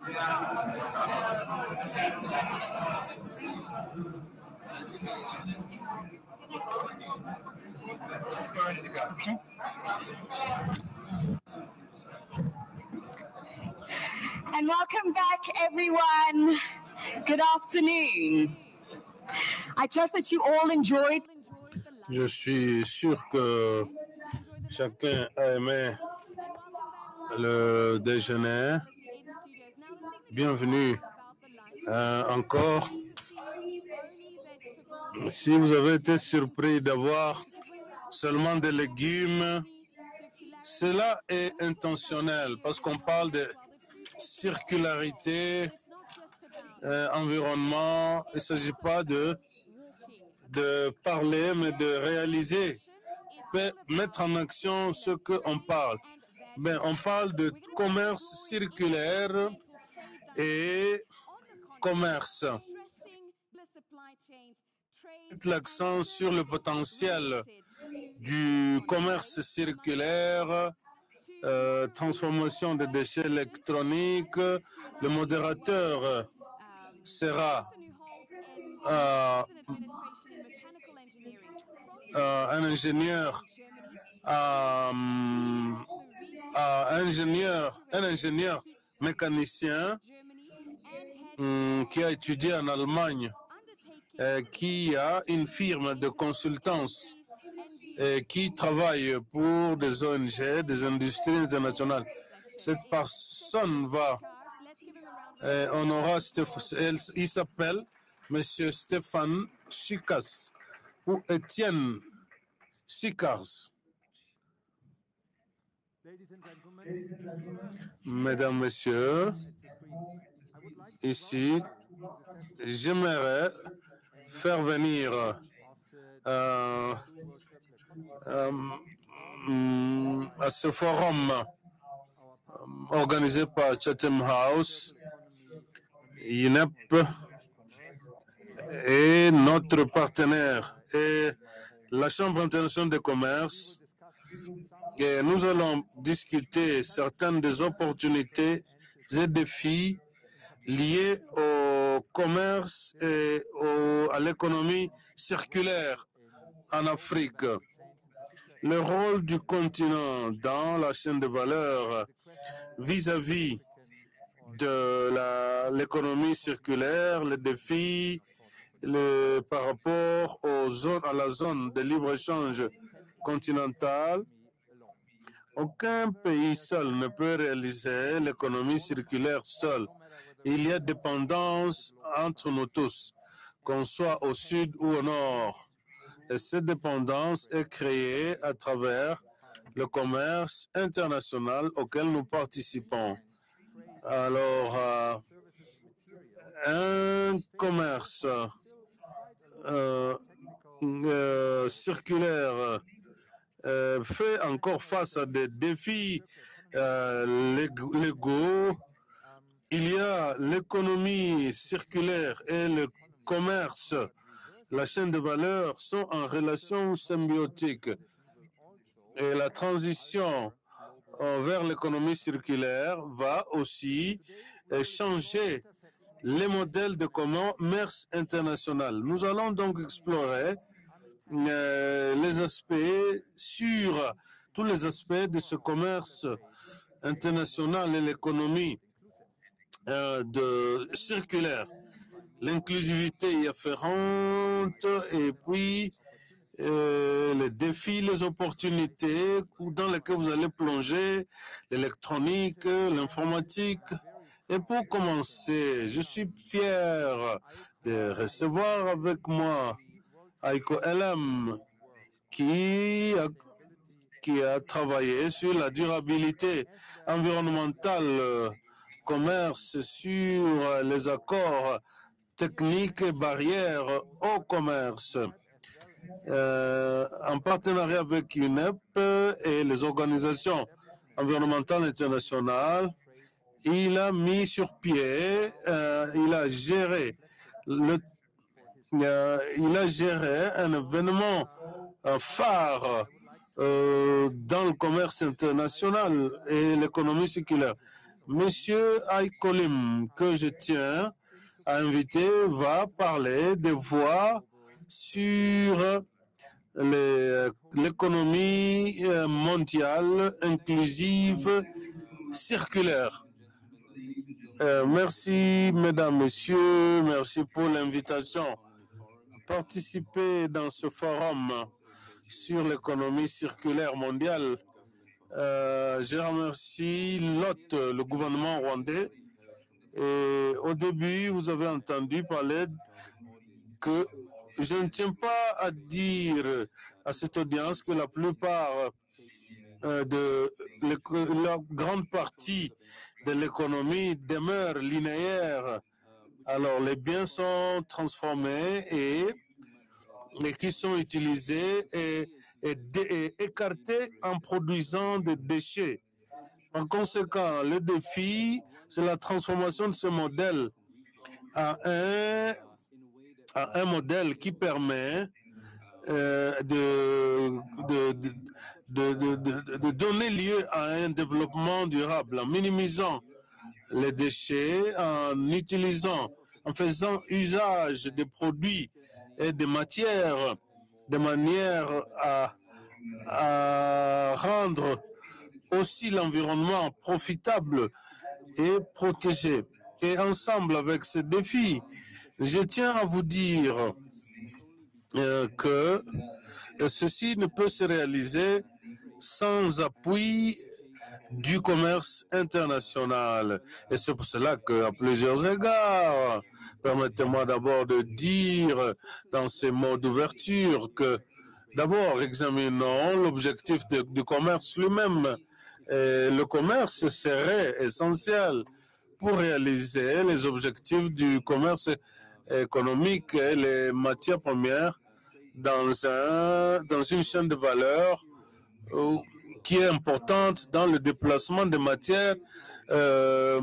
And welcome back, everyone. Good afternoon. I trust that you all enjoyed. Je suis sûr que chacun a aimé le déjeuner. Bienvenue encore. Si vous avez été surpris d'avoir seulement des légumes, cela est intentionnel parce qu'on parle de circularité, environnement. Il ne s'agit pas de parler, mais de réaliser, mettre en action ce qu'on parle. Ben, on parle de commerce circulaire et commerce. L'accent sur le potentiel du commerce circulaire, transformation des déchets électroniques. Le modérateur sera un ingénieur mécanicien qui a étudié en Allemagne, qui a une firme de consultance qui travaille pour des ONG, des industries internationales. Cette personne il s'appelle M. Stéphane Chikas ou Étienne Sicars. Mesdames, Messieurs, ici, j'aimerais faire venir à ce forum organisé par Chatham House, INEP et notre partenaire et la Chambre internationale de commerce. Et nous allons discuter certaines des opportunités et défis liés au commerce et à l'économie circulaire en Afrique. Le rôle du continent dans la chaîne de valeur vis-à-vis de l'économie circulaire, les défis par rapport à la zone de libre-échange continentale. Aucun pays seul ne peut réaliser l'économie circulaire seul. Il y a dépendance entre nous tous, qu'on soit au sud ou au nord. Et cette dépendance est créée à travers le commerce international auquel nous participons. Alors, un commerce circulaire fait encore face à des défis légaux. Il y a l'économie circulaire et le commerce. La chaîne de valeur sont en relation symbiotique. Et la transition vers l'économie circulaire va aussi changer les modèles de commerce international. Nous allons donc explorer les aspects tous les aspects de ce commerce international et l'économie circulaire, l'inclusivité y afférente et puis les défis, les opportunités dans lesquelles vous allez plonger, l'électronique, l'informatique. Et pour commencer, je suis fier de recevoir avec moi Aiko LM, qui a travaillé sur la durabilité environnementale, commerce, sur les accords techniques et barrières au commerce. En partenariat avec UNEP et les organisations environnementales internationales, il a mis sur pied, il a géré un événement phare dans le commerce international et l'économie circulaire. Monsieur Aikolim, que je tiens à inviter, va parler des voies sur l'économie mondiale inclusive circulaire. Merci, mesdames, messieurs, merci pour l'invitation. Participer dans ce forum sur l'économie circulaire mondiale. Je remercie l'hôte, le gouvernement rwandais. Et au début, vous avez entendu parler que je ne tiens pas à dire à cette audience que la plupart la grande partie de l'économie demeure linéaire. Alors, les biens sont transformés et qui sont utilisés et écartés en produisant des déchets. Par conséquent, le défi, c'est la transformation de ce modèle à un modèle qui permet de donner lieu à un développement durable en minimisant les déchets, en faisant usage des produits et des matières de manière à rendre aussi l'environnement profitable et protégé. Et ensemble avec ce défi, je tiens à vous dire que ceci ne peut se réaliser sans appui du commerce international. Et c'est pour cela qu'à plusieurs égards, permettez-moi d'abord de dire dans ces mots d'ouverture que d'abord examinons l'objectif du commerce lui-même. Le commerce serait essentiel pour réaliser les objectifs du commerce économique et les matières premières dans une chaîne de valeur qui est importante dans le déplacement des matières à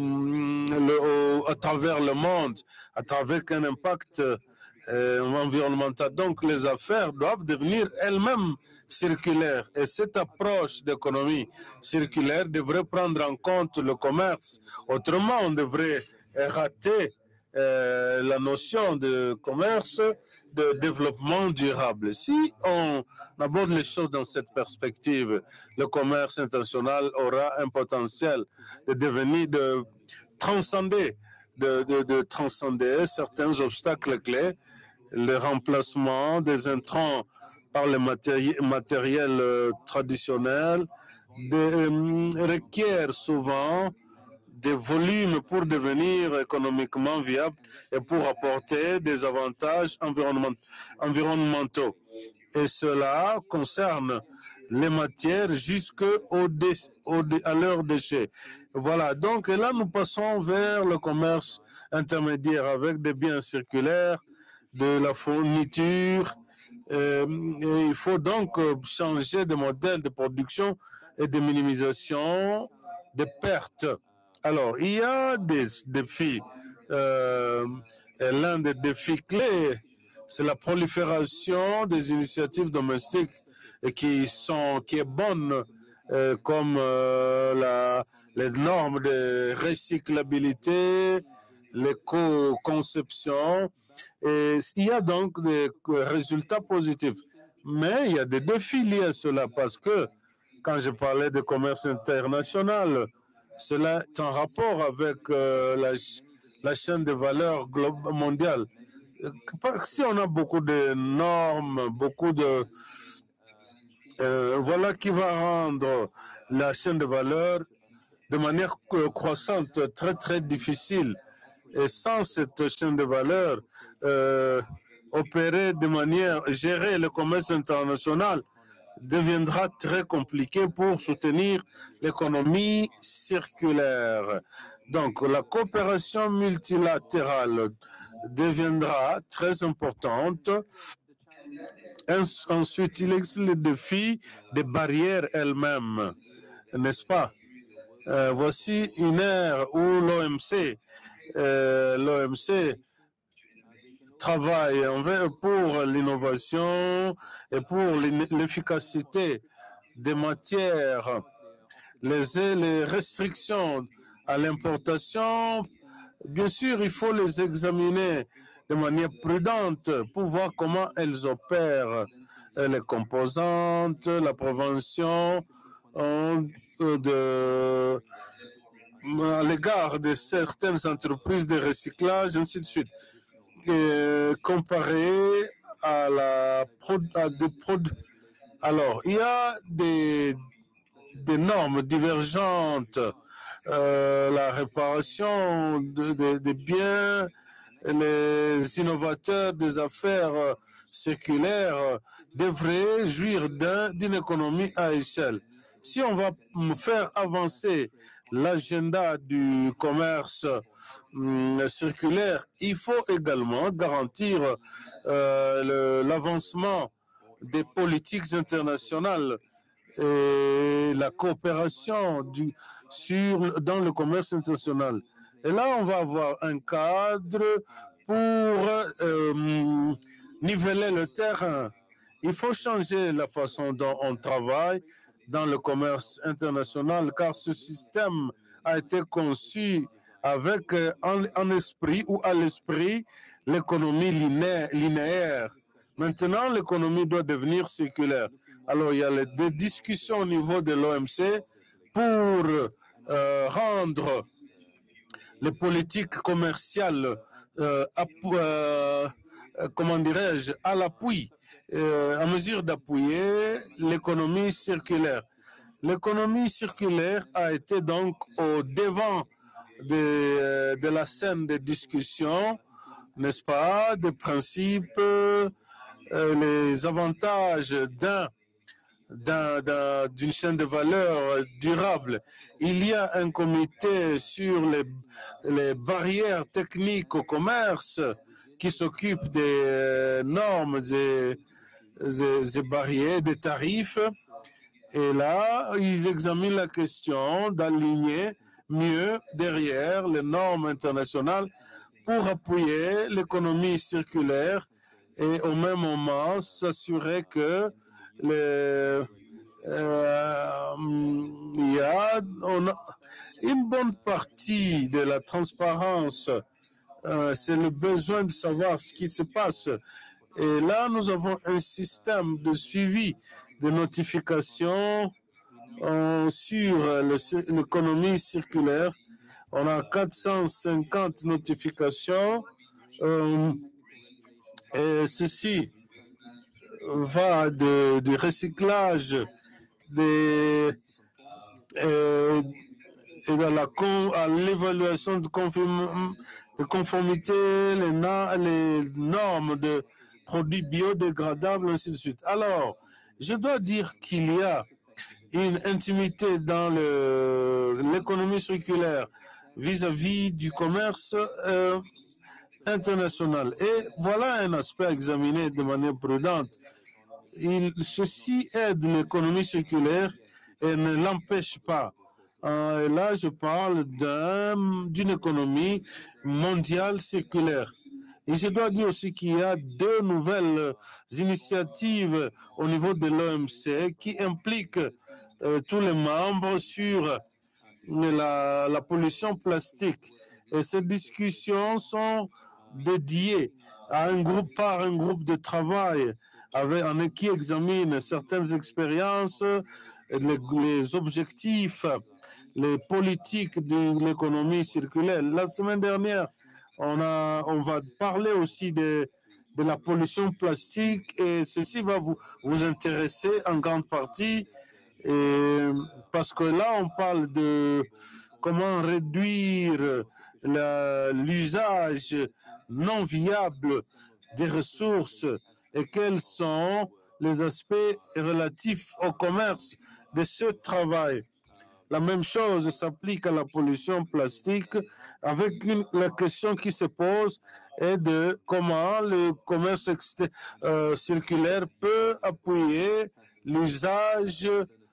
travers le monde, à travers un impact environnemental. Donc, les affaires doivent devenir elles-mêmes circulaires. Et cette approche d'économie circulaire devrait prendre en compte le commerce. Autrement, on devrait rater la notion de commerce de développement durable. Si on aborde les choses dans cette perspective, le commerce international aura un potentiel de devenir, de transcender certains obstacles clés. Le remplacement des intrants par les matériels traditionnels requiert souvent des volumes pour devenir économiquement viable et pour apporter des avantages environnementaux. Et cela concerne les matières à leurs déchets. Voilà, donc là nous passons vers le commerce intermédiaire avec des biens circulaires, de la fourniture. Et il faut donc changer de modèle de production et de minimisation des pertes. Alors, il y a des défis. Et l'un des défis clés, c'est la prolifération des initiatives domestiques et qui est bonne, comme les normes de recyclabilité, l'éco-conception. Et il y a donc des résultats positifs. Mais il y a des défis liés à cela parce que quand je parlais de commerce international, cela est en rapport avec la chaîne de valeur mondiale. Si on a beaucoup de normes, voilà qui va rendre la chaîne de valeur de manière croissante très, très difficile. Et sans cette chaîne de valeur, gérer le commerce international deviendra très compliqué pour soutenir l'économie circulaire. Donc, la coopération multilatérale deviendra très importante. Ensuite, il existe le défi des barrières elles-mêmes, n'est-ce pas? Voici une ère où l'OMC travaille pour l'innovation et pour l'efficacité des matières. Les restrictions à l'importation, bien sûr, il faut les examiner de manière prudente pour voir comment elles opèrent, les composantes, la prévention à l'égard de certaines entreprises de recyclage, ainsi de suite. Comparé à alors, il y a des normes divergentes. La réparation des biens, les innovateurs des affaires séculaires devraient jouir d'une économie à échelle. Si on va faire avancer l'agenda du commerce circulaire, il faut également garantir l'avancement des politiques internationales et la coopération dans le commerce international. Et là, on va avoir un cadre pour niveler le terrain. Il faut changer la façon dont on travaille dans le commerce international, car ce système a été conçu avec en esprit ou à l'esprit l'économie linéaire. Maintenant, l'économie doit devenir circulaire. Alors, il y a des discussions au niveau de l'OMC pour rendre les politiques commerciales, comment dirais-je, à l'appui, à mesure d'appuyer l'économie circulaire. L'économie circulaire a été donc au devant de la scène de discussion, n'est-ce pas, des principes, les avantages d'une chaîne de valeur durable. Il y a un comité sur les barrières techniques au commerce qui s'occupe des normes et barrières, des tarifs. Et là, ils examinent la question d'aligner mieux derrière les normes internationales pour appuyer l'économie circulaire et au même moment s'assurer que il y a une bonne partie de la transparence. C'est le besoin de savoir ce qui se passe. Et là, nous avons un système de suivi de notification sur l'économie circulaire. On a 450 notifications et ceci va du recyclage et à l'évaluation de conformité, les normes de produits biodégradables, ainsi de suite. Alors, je dois dire qu'il y a une intimité dans l'économie circulaire vis-à-vis du commerce international. Et voilà un aspect à examiner de manière prudente. Ceci aide l'économie circulaire et ne l'empêche pas. Et là, je parle d'une économie mondiale circulaire. Et je dois dire aussi qu'il y a deux nouvelles initiatives au niveau de l'OMC qui impliquent tous les membres sur la pollution plastique. Et ces discussions sont dédiées à par un groupe de travail qui examine certaines expériences, les objectifs, les politiques de l'économie circulaire. La semaine dernière, on va parler aussi de la pollution plastique et ceci va vous intéresser en grande partie parce que là, on parle de comment réduire l'usage non viable des ressources et quels sont les aspects relatifs au commerce de ce travail. La même chose s'applique à la pollution plastique avec la question qui se pose est de comment le commerce circulaire peut appuyer l'usage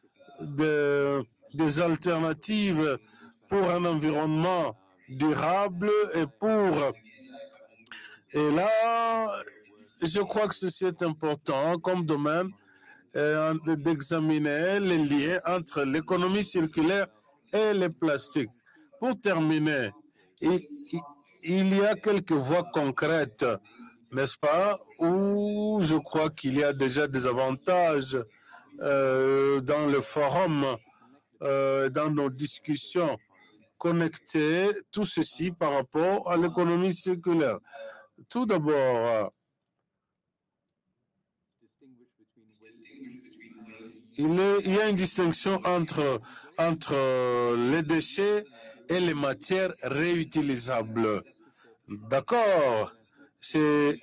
des alternatives pour un environnement durable et là, je crois que ceci est important comme domaine d'examiner les liens entre l'économie circulaire et les plastiques. Pour terminer, il y a quelques voies concrètes, n'est-ce pas, où je crois qu'il y a déjà des avantages dans le forum, dans nos discussions, connecter tout ceci par rapport à l'économie circulaire. Tout d'abord, il y a une distinction entre les déchets et les matières réutilisables. D'accord, c'est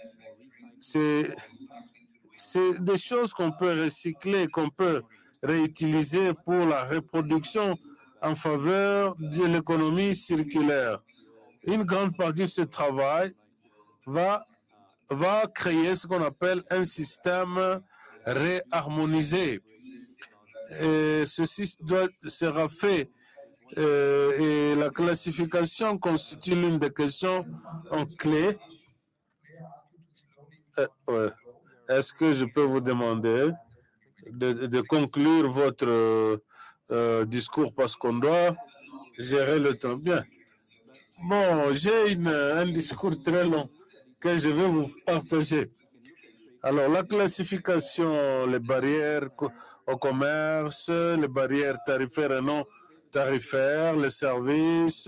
des choses qu'on peut recycler, qu'on peut réutiliser pour la reproduction en faveur de l'économie circulaire. Une grande partie de ce travail va créer ce qu'on appelle un système réharmonisé. Et ceci sera fait et la classification constitue l'une des questions en clé. Ouais. Est-ce que je peux vous demander de conclure votre discours parce qu'on doit gérer le temps? Bien. Bon, j'ai un discours très long que je vais vous partager. Alors, la classification, les barrières au commerce, les barrières tarifaires et non tarifaires, les services,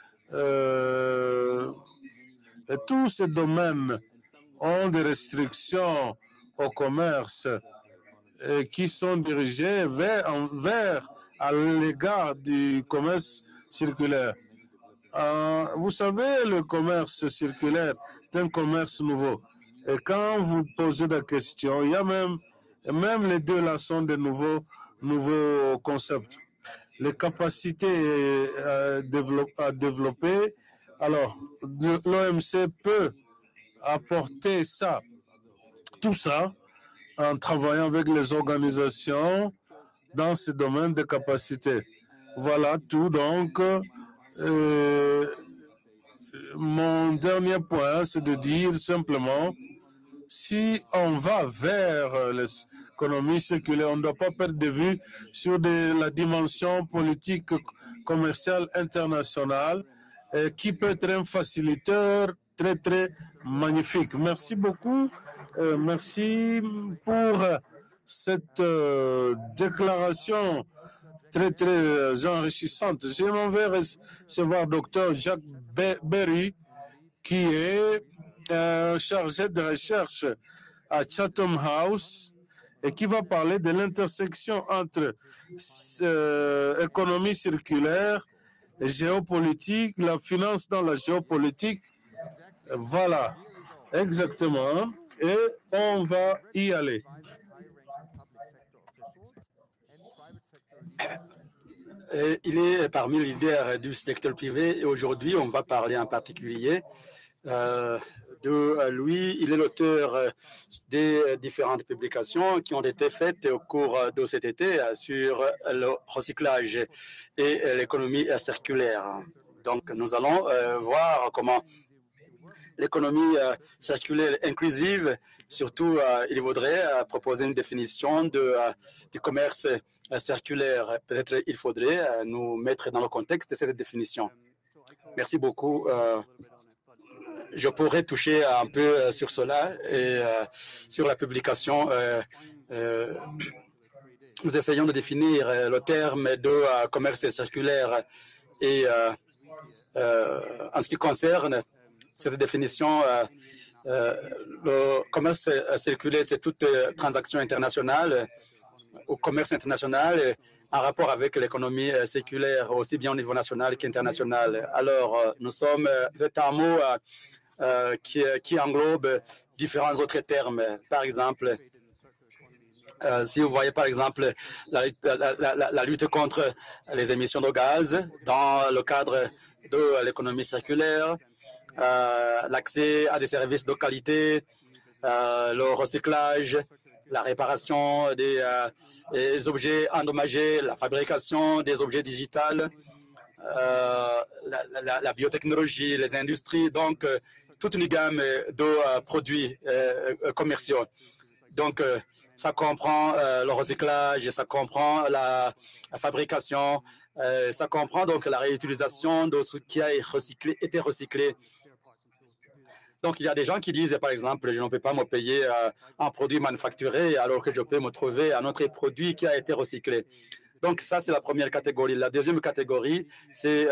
et tous ces domaines ont des restrictions au commerce qui sont dirigées à l'égard du commerce circulaire. Vous savez, le commerce circulaire est un commerce nouveau. Et quand vous posez la question, il y a même les deux là sont de nouveaux concepts. Les capacités à développer. Alors, l'OMC peut apporter tout ça, en travaillant avec les organisations dans ce domaine de capacité. Voilà tout. Donc, mon dernier point, c'est de dire simplement, si on va vers l'économie circulaire, on ne doit pas perdre de vue sur la dimension politique commerciale internationale qui peut être un facilitateur très, très magnifique. Merci beaucoup. Merci pour cette déclaration très, très enrichissante. Je m'en vais recevoir Dr. Jacques Berry, qui est chargé de recherche à Chatham House et qui va parler de l'intersection entre économie circulaire et géopolitique, la finance dans la géopolitique. Voilà, exactement. Et on va y aller. Il est parmi les leaders du secteur privé et aujourd'hui, on va parler en particulier de lui. Il est l'auteur des différentes publications qui ont été faites au cours de cet été sur le recyclage et l'économie circulaire. Donc, nous allons voir comment l'économie circulaire inclusive, surtout, il voudrait proposer une définition du commerce circulaire. Peut-être il faudrait nous mettre dans le contexte de cette définition. Merci beaucoup. Je pourrais toucher un peu sur cela et sur la publication. Nous essayons de définir le terme de commerce circulaire et en ce qui concerne cette définition, le commerce circulaire, c'est toute transaction internationale au commerce international en rapport avec l'économie circulaire, aussi bien au niveau national qu'international. Alors, c'est un mot qui englobe différents autres termes. Par exemple, si vous voyez par exemple la lutte contre les émissions de gaz dans le cadre de l'économie circulaire, l'accès à des services de qualité, le recyclage, la réparation des objets endommagés, la fabrication des objets digitales, la biotechnologie, les industries, donc toute une gamme de produits commerciaux. Donc, ça comprend le recyclage, ça comprend la fabrication, Ça comprend donc la réutilisation de ce qui a été recyclé. Donc, il y a des gens qui disent, par exemple, je ne peux pas me payer un produit manufacturé alors que je peux me trouver un autre produit qui a été recyclé. Donc, ça, c'est la première catégorie. La deuxième catégorie, c'est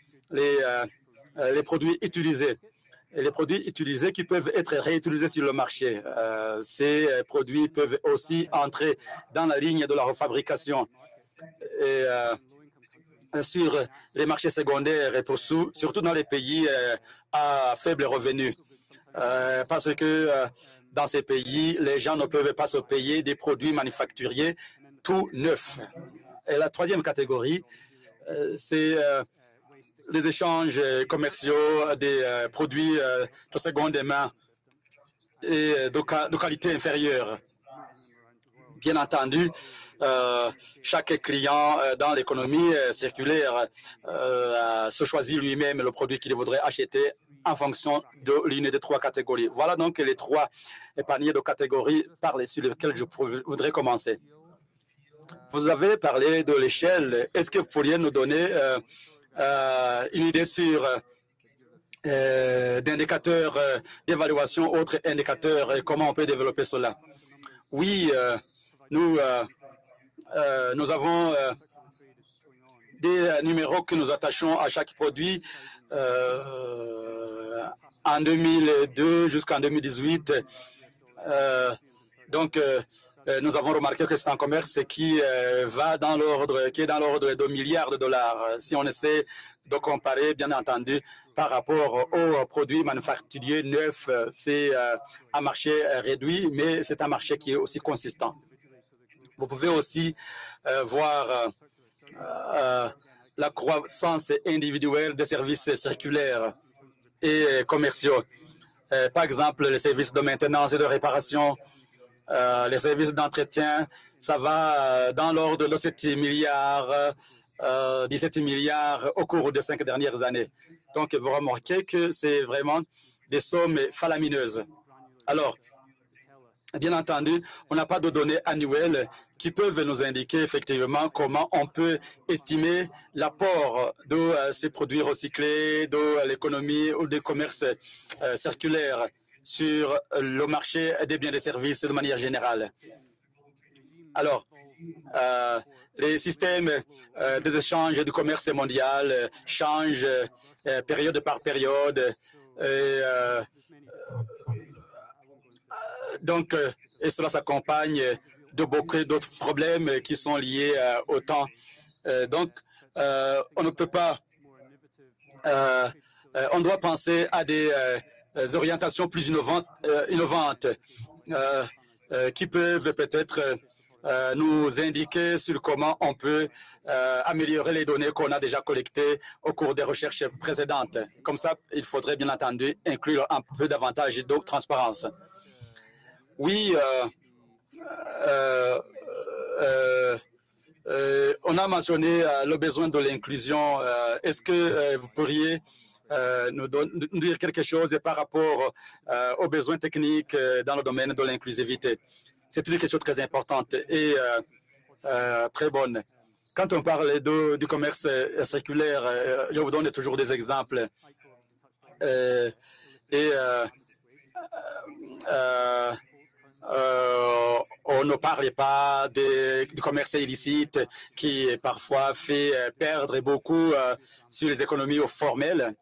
les produits utilisés. Et les produits utilisés qui peuvent être réutilisés sur le marché. Ces produits peuvent aussi entrer dans la ligne de la refabrication. Et sur les marchés secondaires et surtout dans les pays à faible revenu. Parce que dans ces pays, les gens ne peuvent pas se payer des produits manufacturiers tout neufs. Et la troisième catégorie, c'est les échanges commerciaux des produits de seconde main et de qualité inférieure. Bien entendu, chaque client dans l'économie circulaire se choisit lui-même le produit qu'il voudrait acheter en fonction de l'une des trois catégories. Voilà donc les trois paniers de catégories sur lesquels je voudrais commencer. Vous avez parlé de l'échelle. Est-ce que vous pourriez nous donner une idée sur d'indicateurs d'évaluation, autres indicateurs, et comment on peut développer cela? Oui, nous avons des numéros que nous attachons à chaque produit. En 2002 jusqu'en 2018, donc nous avons remarqué que c'est un commerce qui est dans l'ordre de milliards de dollars. Si on essaie de comparer, bien entendu, par rapport aux produits manufacturiers neufs, c'est un marché réduit, mais c'est un marché qui est aussi consistant. Vous pouvez aussi voir la croissance individuelle des services circulaires et commerciaux. Par exemple, les services de maintenance et de réparation, les services d'entretien, ça va dans l'ordre de 7 milliards, 17 milliards au cours des 5 dernières années. Donc, vous remarquez que c'est vraiment des sommes faramineuses. Alors, bien entendu, on n'a pas de données annuelles qui peuvent nous indiquer effectivement comment on peut estimer l'apport de ces produits recyclés, de l'économie ou des commerces circulaires sur le marché des biens et des services de manière générale. Alors, les systèmes des échanges du commerce mondial changent période par période. Donc, et cela s'accompagne de beaucoup d'autres problèmes qui sont liés au temps. Donc, on ne peut pas, on doit penser à des orientations plus innovantes qui peuvent peut-être nous indiquer sur comment on peut améliorer les données qu'on a déjà collectées au cours des recherches précédentes. Comme ça, il faudrait bien entendu inclure un peu davantage de transparence. Oui, on a mentionné le besoin de l'inclusion. Est-ce que vous pourriez nous dire quelque chose par rapport aux besoins techniques dans le domaine de l'inclusivité? C'est une question très importante et très bonne. Quand on parle du commerce circulaire, je vous donne toujours des exemples. On ne parle pas du commerce illicite qui parfois fait perdre beaucoup sur les économies formelles,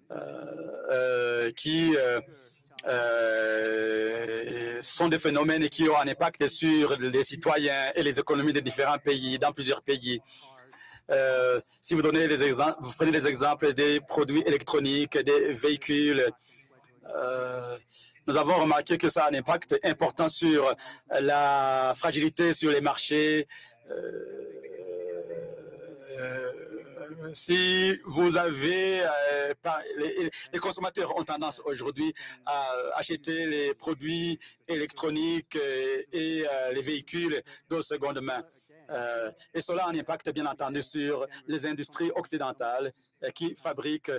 qui sont des phénomènes qui ont un impact sur les citoyens et les économies des différents pays, dans plusieurs pays. Si vous donnez les exemples, vous prenez les exemples des produits électroniques, des véhicules, nous avons remarqué que ça a un impact important sur la fragilité sur les marchés. Si vous avez... les consommateurs ont tendance aujourd'hui à acheter les produits électroniques et les véhicules de seconde main. Et cela a un impact, bien entendu, sur les industries occidentales qui fabriquent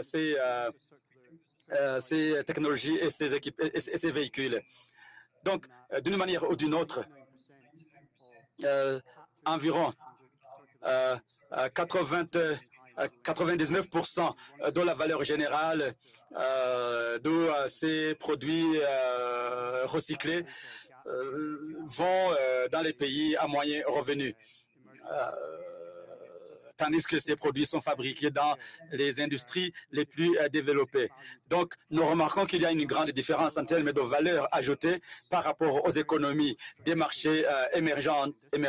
ces technologies et ces véhicules. Donc, d'une manière ou d'une autre, environ 99% de la valeur générale de ces produits recyclés vont dans les pays à moyen revenu. Tandis que ces produits sont fabriqués dans les industries les plus développées. Donc, nous remarquons qu'il y a une grande différence en termes de valeur ajoutée par rapport aux économies des marchés émergents,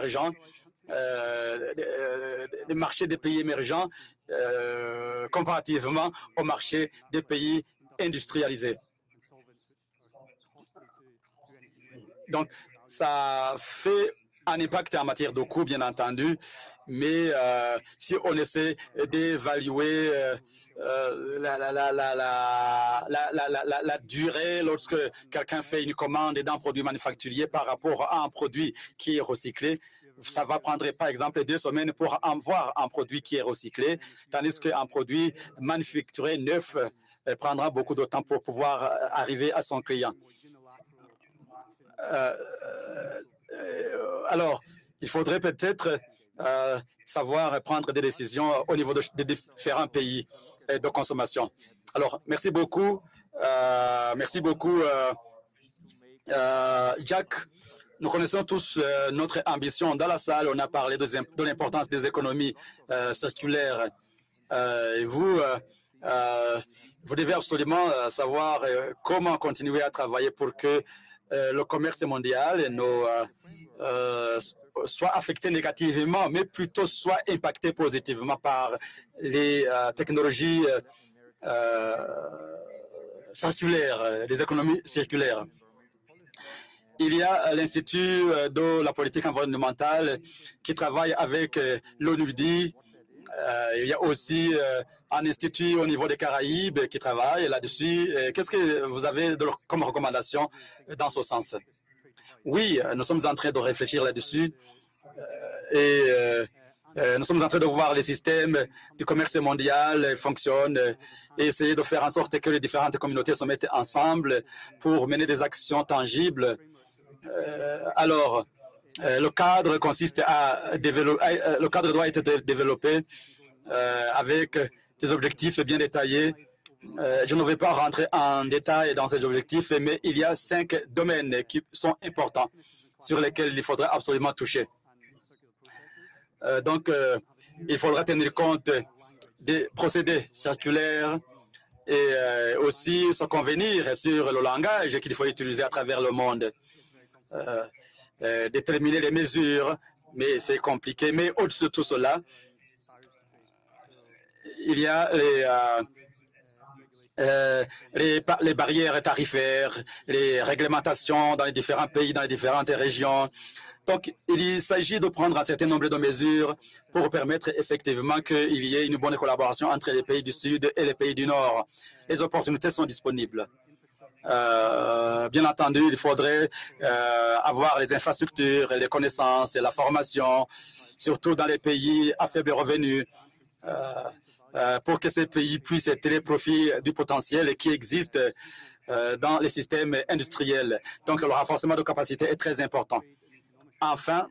les marchés des pays émergents comparativement aux marchés des pays industrialisés. Donc, ça fait un impact en matière de coût, bien entendu, mais si on essaie d'évaluer la durée lorsque quelqu'un fait une commande d'un produit manufacturier par rapport à un produit qui est recyclé, ça va prendre par exemple 2 semaines pour avoir un produit qui est recyclé, tandis qu'un produit manufacturé neuf prendra beaucoup de temps pour pouvoir arriver à son client. Alors, il faudrait peut-être savoir prendre des décisions au niveau des différents pays de consommation. Alors, merci beaucoup. Jack. Nous connaissons tous notre ambition. Dans la salle, on a parlé de l'importance des économies circulaires. Et vous devez absolument savoir comment continuer à travailler pour que le commerce mondial soit affecté négativement, mais plutôt soit impacté positivement par les technologies circulaires, les économies circulaires. Il y a l'Institut de la politique environnementale qui travaille avec l'ONUDI. Il y a aussi un institut au niveau des Caraïbes qui travaille là-dessus. Qu'est-ce que vous avez comme recommandation dans ce sens? Oui, nous sommes en train de réfléchir là-dessus et nous sommes en train de voir les systèmes du commerce mondial fonctionnent et essayer de faire en sorte que les différentes communautés se mettent ensemble pour mener des actions tangibles. Alors, le cadre consiste à développer, le cadre doit être développé avec des objectifs bien détaillés. Je ne vais pas rentrer en détail dans ces objectifs, mais il y a 5 domaines qui sont importants sur lesquels il faudra absolument toucher. Donc, il faudra tenir compte des procédés circulaires et aussi se convenir sur le langage qu'il faut utiliser à travers le monde. Déterminer les mesures, mais c'est compliqué. Mais au-dessus de tout cela, il y a les barrières tarifaires, les réglementations dans les différents pays, dans les différentes régions. Donc, il s'agit de prendre un certain nombre de mesures pour permettre effectivement qu'il y ait une bonne collaboration entre les pays du Sud et les pays du Nord. Les opportunités sont disponibles. Bien entendu, il faudrait avoir les infrastructures, les connaissances et la formation, surtout dans les pays à faible revenu, pour que ces pays puissent tirer profit du potentiel qui existe dans les systèmes industriels. Donc, le renforcement de capacité est très important. Enfin,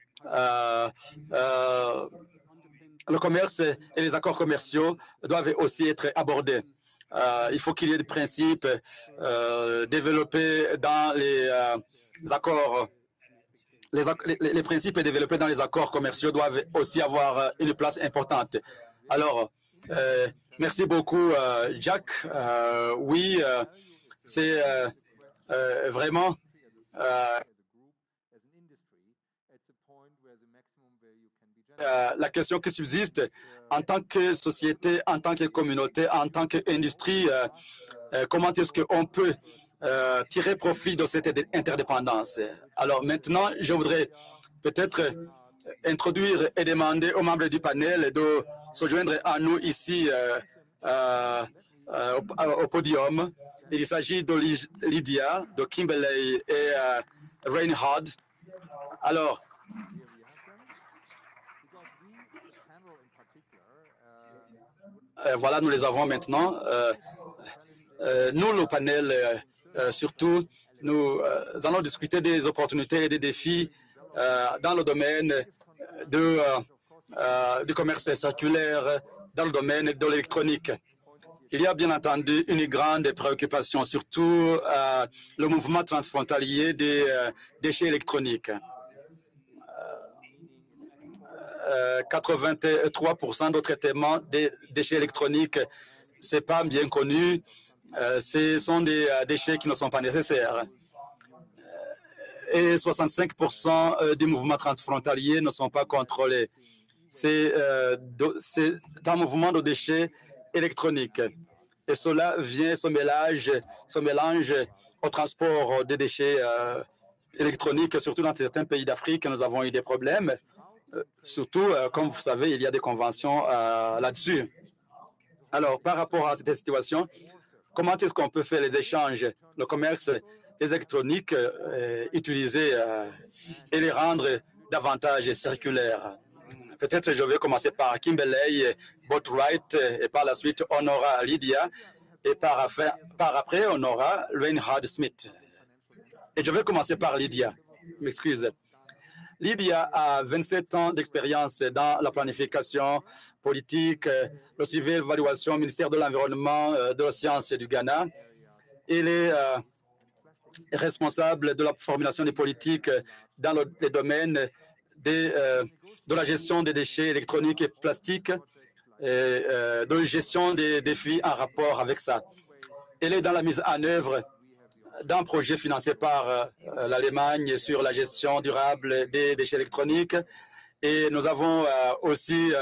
le commerce et les accords commerciaux doivent aussi être abordés. Il faut qu'il y ait des principes développés dans les accords. Les principes développés dans les accords commerciaux doivent aussi avoir une place importante. Alors, merci beaucoup, Jack. Oui, c'est vraiment la question qui subsiste en tant que société, en tant que communauté, en tant qu'industrie. Comment est-ce qu'on peut tirer profit de cette interdépendance? Alors maintenant, je voudrais peut-être introduire et demander aux membres du panel de se joindre à nous ici au podium. Il s'agit de Lydia, de Kimberley et Reinhard. Alors, voilà, nous les avons maintenant. Nous, le panel, surtout, nous allons discuter des opportunités et des défis dans le domaine de du commerce circulaire dans le domaine de l'électronique. Il y a bien entendu une grande préoccupation, surtout le mouvement transfrontalier des déchets électroniques. 83% de traitement des déchets électroniques, ce n'est pas bien connu. Ce sont des déchets qui ne sont pas nécessaires. Et 65% des mouvements transfrontaliers ne sont pas contrôlés. C'est un mouvement de déchets électroniques. Et cela vient se mélange au transport des déchets électroniques, surtout dans certains pays d'Afrique. Nous avons eu des problèmes. Surtout, comme vous savez, il y a des conventions là-dessus. Alors, par rapport à cette situation, comment est-ce qu'on peut faire les échanges, le commerce des électroniques utilisés et les rendre davantage circulaires? Peut-être je vais commencer par Kimberley Boatwright et par la suite on aura Lydia et par après on aura Reinhard Smith. Et je vais commencer par Lydia. M'excuse. Lydia a 27 ans d'expérience dans la planification politique, le suivi et l'évaluation au ministère de l'Environnement, de la Science et du Ghana. Elle est responsable de la formulation des politiques dans les domaines de la gestion des déchets électroniques et plastiques et de la gestion des défis en rapport avec ça. Elle est dans la mise en œuvre d'un projet financé par l'Allemagne sur la gestion durable des déchets électroniques. Et nous avons aussi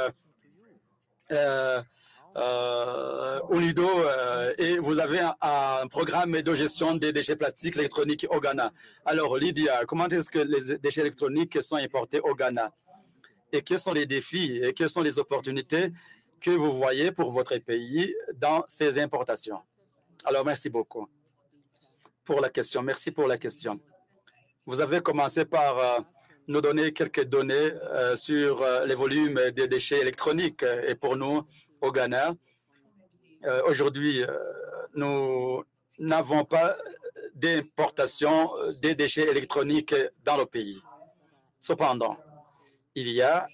UNIDO et vous avez un programme de gestion des déchets plastiques électroniques au Ghana. Alors, Lydia, comment est-ce que les déchets électroniques sont importés au Ghana? Et quels sont les défis et quelles sont les opportunités que vous voyez pour votre pays dans ces importations? Alors, merci beaucoup pour la question. Merci pour la question. Vous avez commencé par nous donner quelques données sur les volumes des déchets électroniques. Et pour nous, au Ghana, aujourd'hui, nous n'avons pas d'importation des déchets électroniques dans le pays. Cependant, il y a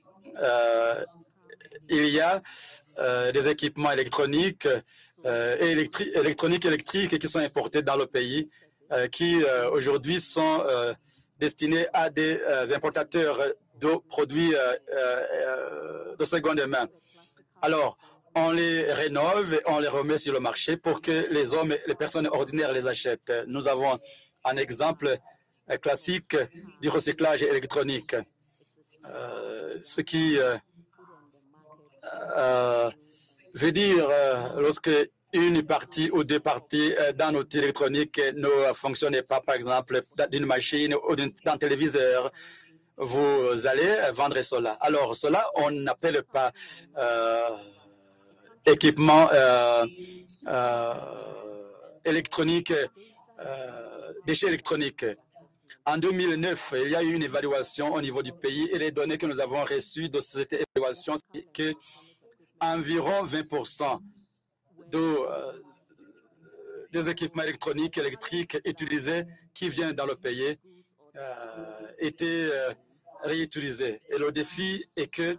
des équipements électroniques électriques qui sont importés dans le pays, qui aujourd'hui sont destinés à des importateurs de produits de seconde main. Alors, on les rénove et on les remet sur le marché pour que les personnes ordinaires les achètent. Nous avons un exemple classique du recyclage électronique, ce qui veut dire lorsque une partie ou deux parties d'un outil électronique ne fonctionnait pas, par exemple, d'une machine ou d'un téléviseur, vous allez vendre cela. Alors, cela, on n'appelle pas équipement électronique, déchets électroniques. En 2009, il y a eu une évaluation au niveau du pays et les données que nous avons reçues de cette évaluation, c'est qu'environ 20% des équipements électroniques, électriques utilisés qui viennent dans le pays étaient réutilisés. Et le défi est que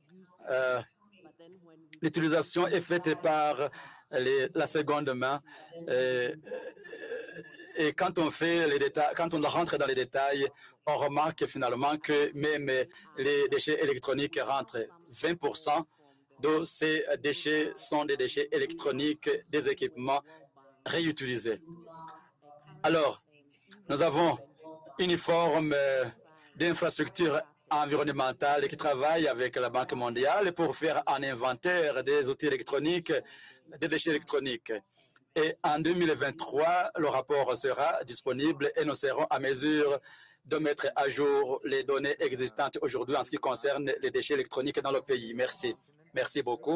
l'utilisation est faite par la seconde main. Et quand on fait les détails, quand on rentre dans les détails, on remarque finalement que même les déchets électroniques rentrent. 20% de ces déchets sont des déchets électroniques, des équipements réutilisés. Alors, nous avons une forme d'infrastructure environnementale qui travaille avec la Banque mondiale pour faire un inventaire des outils électroniques, des déchets électroniques. Et en 2023, le rapport sera disponible et nous serons à mesure de mettre à jour les données existantes aujourd'hui en ce qui concerne les déchets électroniques dans le pays. Merci. Merci beaucoup.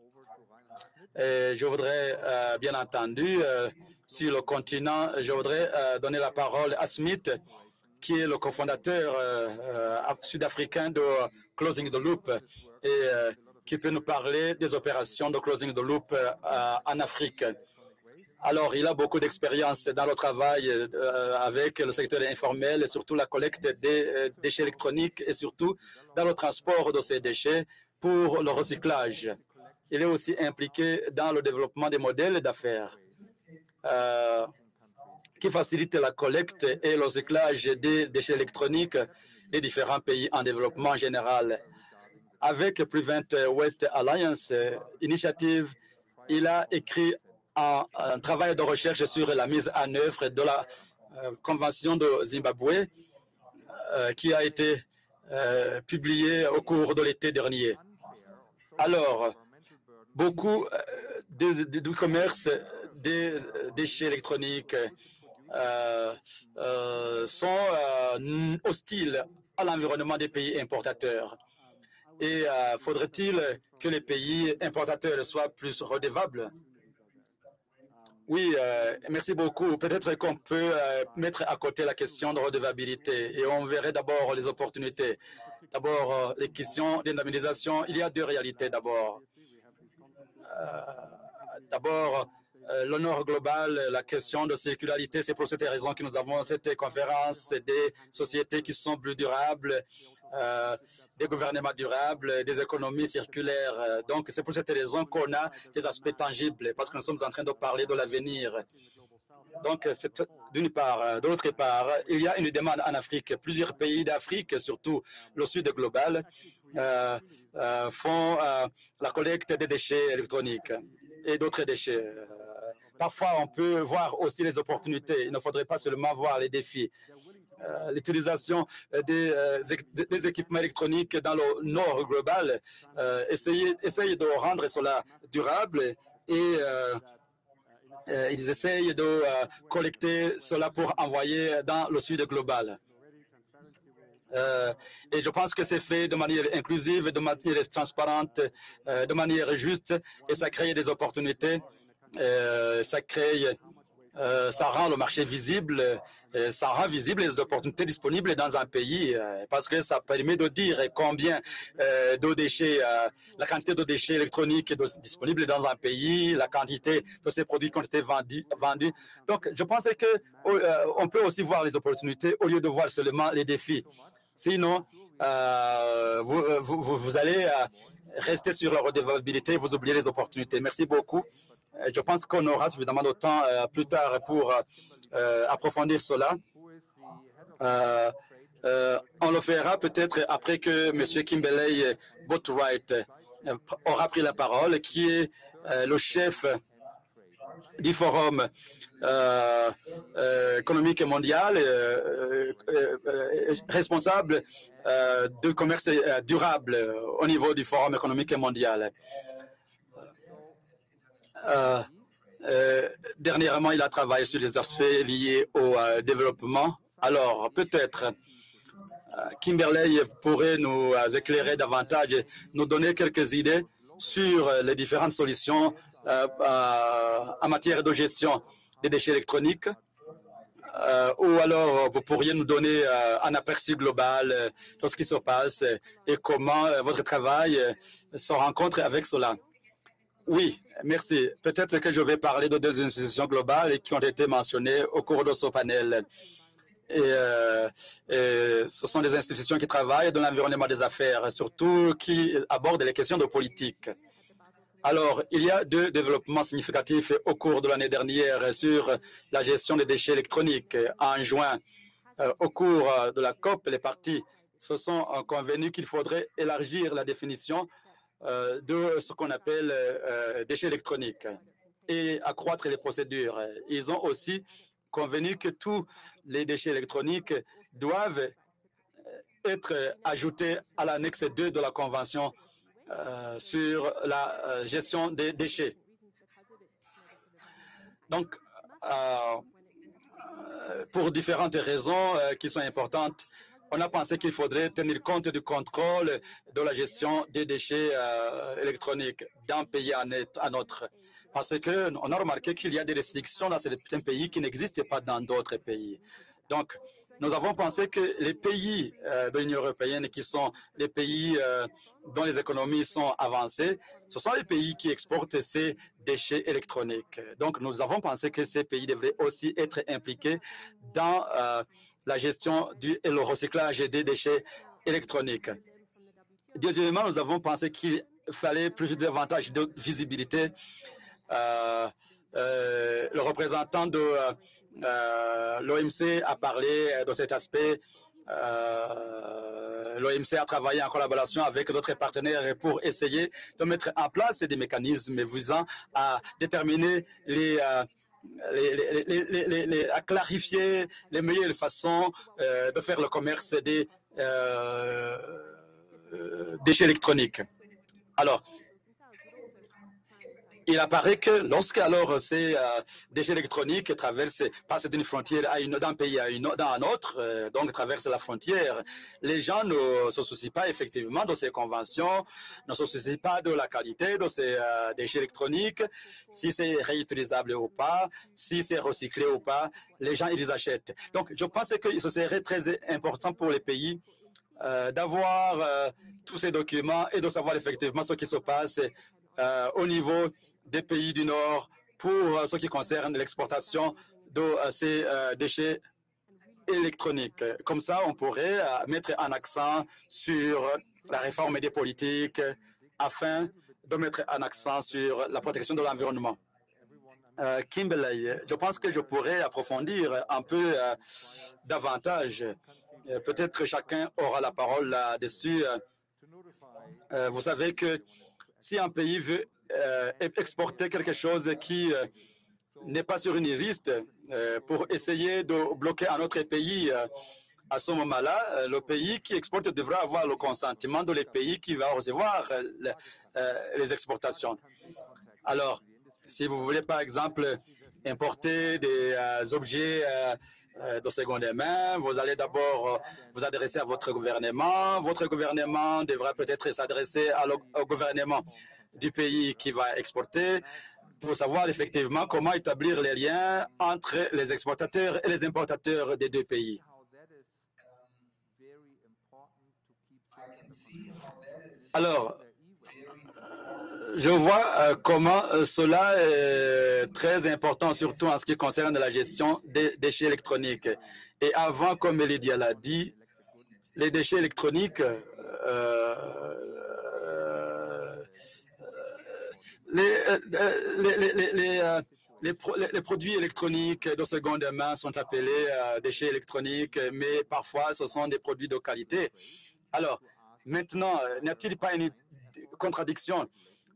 Et je voudrais, bien entendu, sur le continent, je voudrais donner la parole à Smith, qui est le cofondateur sud-africain de Closing the Loop et qui peut nous parler des opérations de Closing the Loop en Afrique. Alors, il a beaucoup d'expérience dans le travail avec le secteur informel et surtout la collecte des déchets électroniques et surtout dans le transport de ces déchets pour le recyclage. Il est aussi impliqué dans le développement des modèles d'affaires qui facilitent la collecte et le recyclage des déchets électroniques des différents pays en développement général. Avec Prevent Waste Alliance Initiative, il a écrit un travail de recherche sur la mise en œuvre de la Convention de Zimbabwe qui a été publié au cours de l'été dernier. Alors, beaucoup du commerce des déchets électroniques sont hostiles à l'environnement des pays importateurs. Et faudrait-il que les pays importateurs soient plus redevables? Oui, merci beaucoup. Peut-être qu'on peut mettre à côté la question de redevabilité et on verrait d'abord les opportunités. D'abord, les questions d'indemnisation. Il y a deux réalités d'abord. D'abord, le nord global, la question de circularité, c'est pour cette raison que nous avons cette conférence des sociétés qui sont plus durables, des gouvernements durables, des économies circulaires. Donc, c'est pour cette raison qu'on a des aspects tangibles, parce que nous sommes en train de parler de l'avenir. Donc, c'est d'une part. D'autre part, il y a une demande en Afrique. Plusieurs pays d'Afrique, surtout le sud global, font la collecte des déchets électroniques et d'autres déchets. Parfois, on peut voir aussi les opportunités. Il ne faudrait pas seulement voir les défis. L'utilisation des équipements électroniques dans le nord global, essayer de rendre cela durable et ils essayent de collecter cela pour envoyer dans le sud global. Et je pense que c'est fait de manière inclusive, de manière transparente, de manière juste, et ça crée des opportunités, ça rend le marché visible, ça rend visible les opportunités disponibles dans un pays parce que ça permet de dire combien de déchets, la quantité de déchets électroniques disponibles dans un pays, la quantité de ces produits qui ont été vendus. Donc, je pense qu'on peut aussi voir les opportunités au lieu de voir seulement les défis. Sinon, vous allez rester sur la redevabilité, vous oubliez les opportunités. Merci beaucoup. Je pense qu'on aura suffisamment de temps plus tard pour approfondir cela. On le fera peut-être après que M. Kimberley Boatwright aura pris la parole, qui est le chef du Forum économique mondial, responsable de commerce durable au niveau du Forum économique mondial. Dernièrement, il a travaillé sur les aspects liés au développement. Alors, peut-être Kimberley pourrait nous éclairer davantage, nous donner quelques idées sur les différentes solutions en matière de gestion des déchets électroniques. Ou alors, vous pourriez nous donner un aperçu global de ce qui se passe et comment votre travail se rencontre avec cela. Oui, merci. Peut-être que je vais parler de deux institutions globales qui ont été mentionnées au cours de ce panel. Et ce sont des institutions qui travaillent dans l'environnement des affaires, surtout qui abordent les questions de politique. Alors, il y a deux développements significatifs au cours de l'année dernière sur la gestion des déchets électroniques. En juin, au cours de la COP, les parties se sont convenus qu'il faudrait élargir la définition de ce qu'on appelle déchets électroniques et accroître les procédures. Ils ont aussi convenu que tous les déchets électroniques doivent être ajoutés à l'annexe 2 de la Convention sur la gestion des déchets. Donc, pour différentes raisons qui sont importantes, on a pensé qu'il faudrait tenir compte du contrôle de la gestion des déchets électroniques d'un pays à un autre. Parce qu'on a remarqué qu'il y a des restrictions dans certains pays qui n'existent pas dans d'autres pays. Donc, nous avons pensé que les pays de l'Union européenne, qui sont des pays dont les économies sont avancées, ce sont les pays qui exportent ces déchets électroniques. Donc, nous avons pensé que ces pays devraient aussi être impliqués dans la gestion et le recyclage des déchets électroniques. Deuxièmement, nous avons pensé qu'il fallait plus davantage de visibilité. Le représentant de l'OMC a parlé de cet aspect. L'OMC a travaillé en collaboration avec d'autres partenaires pour essayer de mettre en place des mécanismes visant à déterminer à clarifier les meilleures façons de faire le commerce des déchets électroniques. Alors, il apparaît que lorsque alors ces déchets électroniques passent d'une frontière d'un pays à un autre, donc traversent la frontière, les gens ne se soucient pas effectivement de ces conventions, ne se soucient pas de la qualité de ces déchets électroniques, si c'est réutilisable ou pas, si c'est recyclé ou pas, les gens ils les achètent. Donc je pense que ce serait très important pour les pays d'avoir tous ces documents et de savoir effectivement ce qui se passe au niveau des pays du Nord pour ce qui concerne l'exportation de ces déchets électroniques. Comme ça, on pourrait mettre un accent sur la réforme des politiques afin de mettre un accent sur la protection de l'environnement. Kimberley, je pense que je pourrais approfondir un peu davantage. Peut-être chacun aura la parole là-dessus. Vous savez que si un pays veut exporter quelque chose qui n'est pas sur une liste pour essayer de bloquer un autre pays, à ce moment-là, le pays qui exporte devra avoir le consentement de les pays qui va recevoir les exportations. Alors, si vous voulez, par exemple, importer des objets de seconde main, vous allez d'abord vous adresser à votre gouvernement. Votre gouvernement devra peut-être s'adresser au gouvernement du pays qui va exporter pour savoir effectivement comment établir les liens entre les exportateurs et les importateurs des deux pays. Alors, je vois comment cela est très important, surtout en ce qui concerne la gestion des déchets électroniques. Et avant, comme Lydia l'a dit, les déchets électroniques, les produits électroniques de seconde main sont appelés déchets électroniques, mais parfois ce sont des produits de qualité. Alors, maintenant, n'y a-t-il pas une contradiction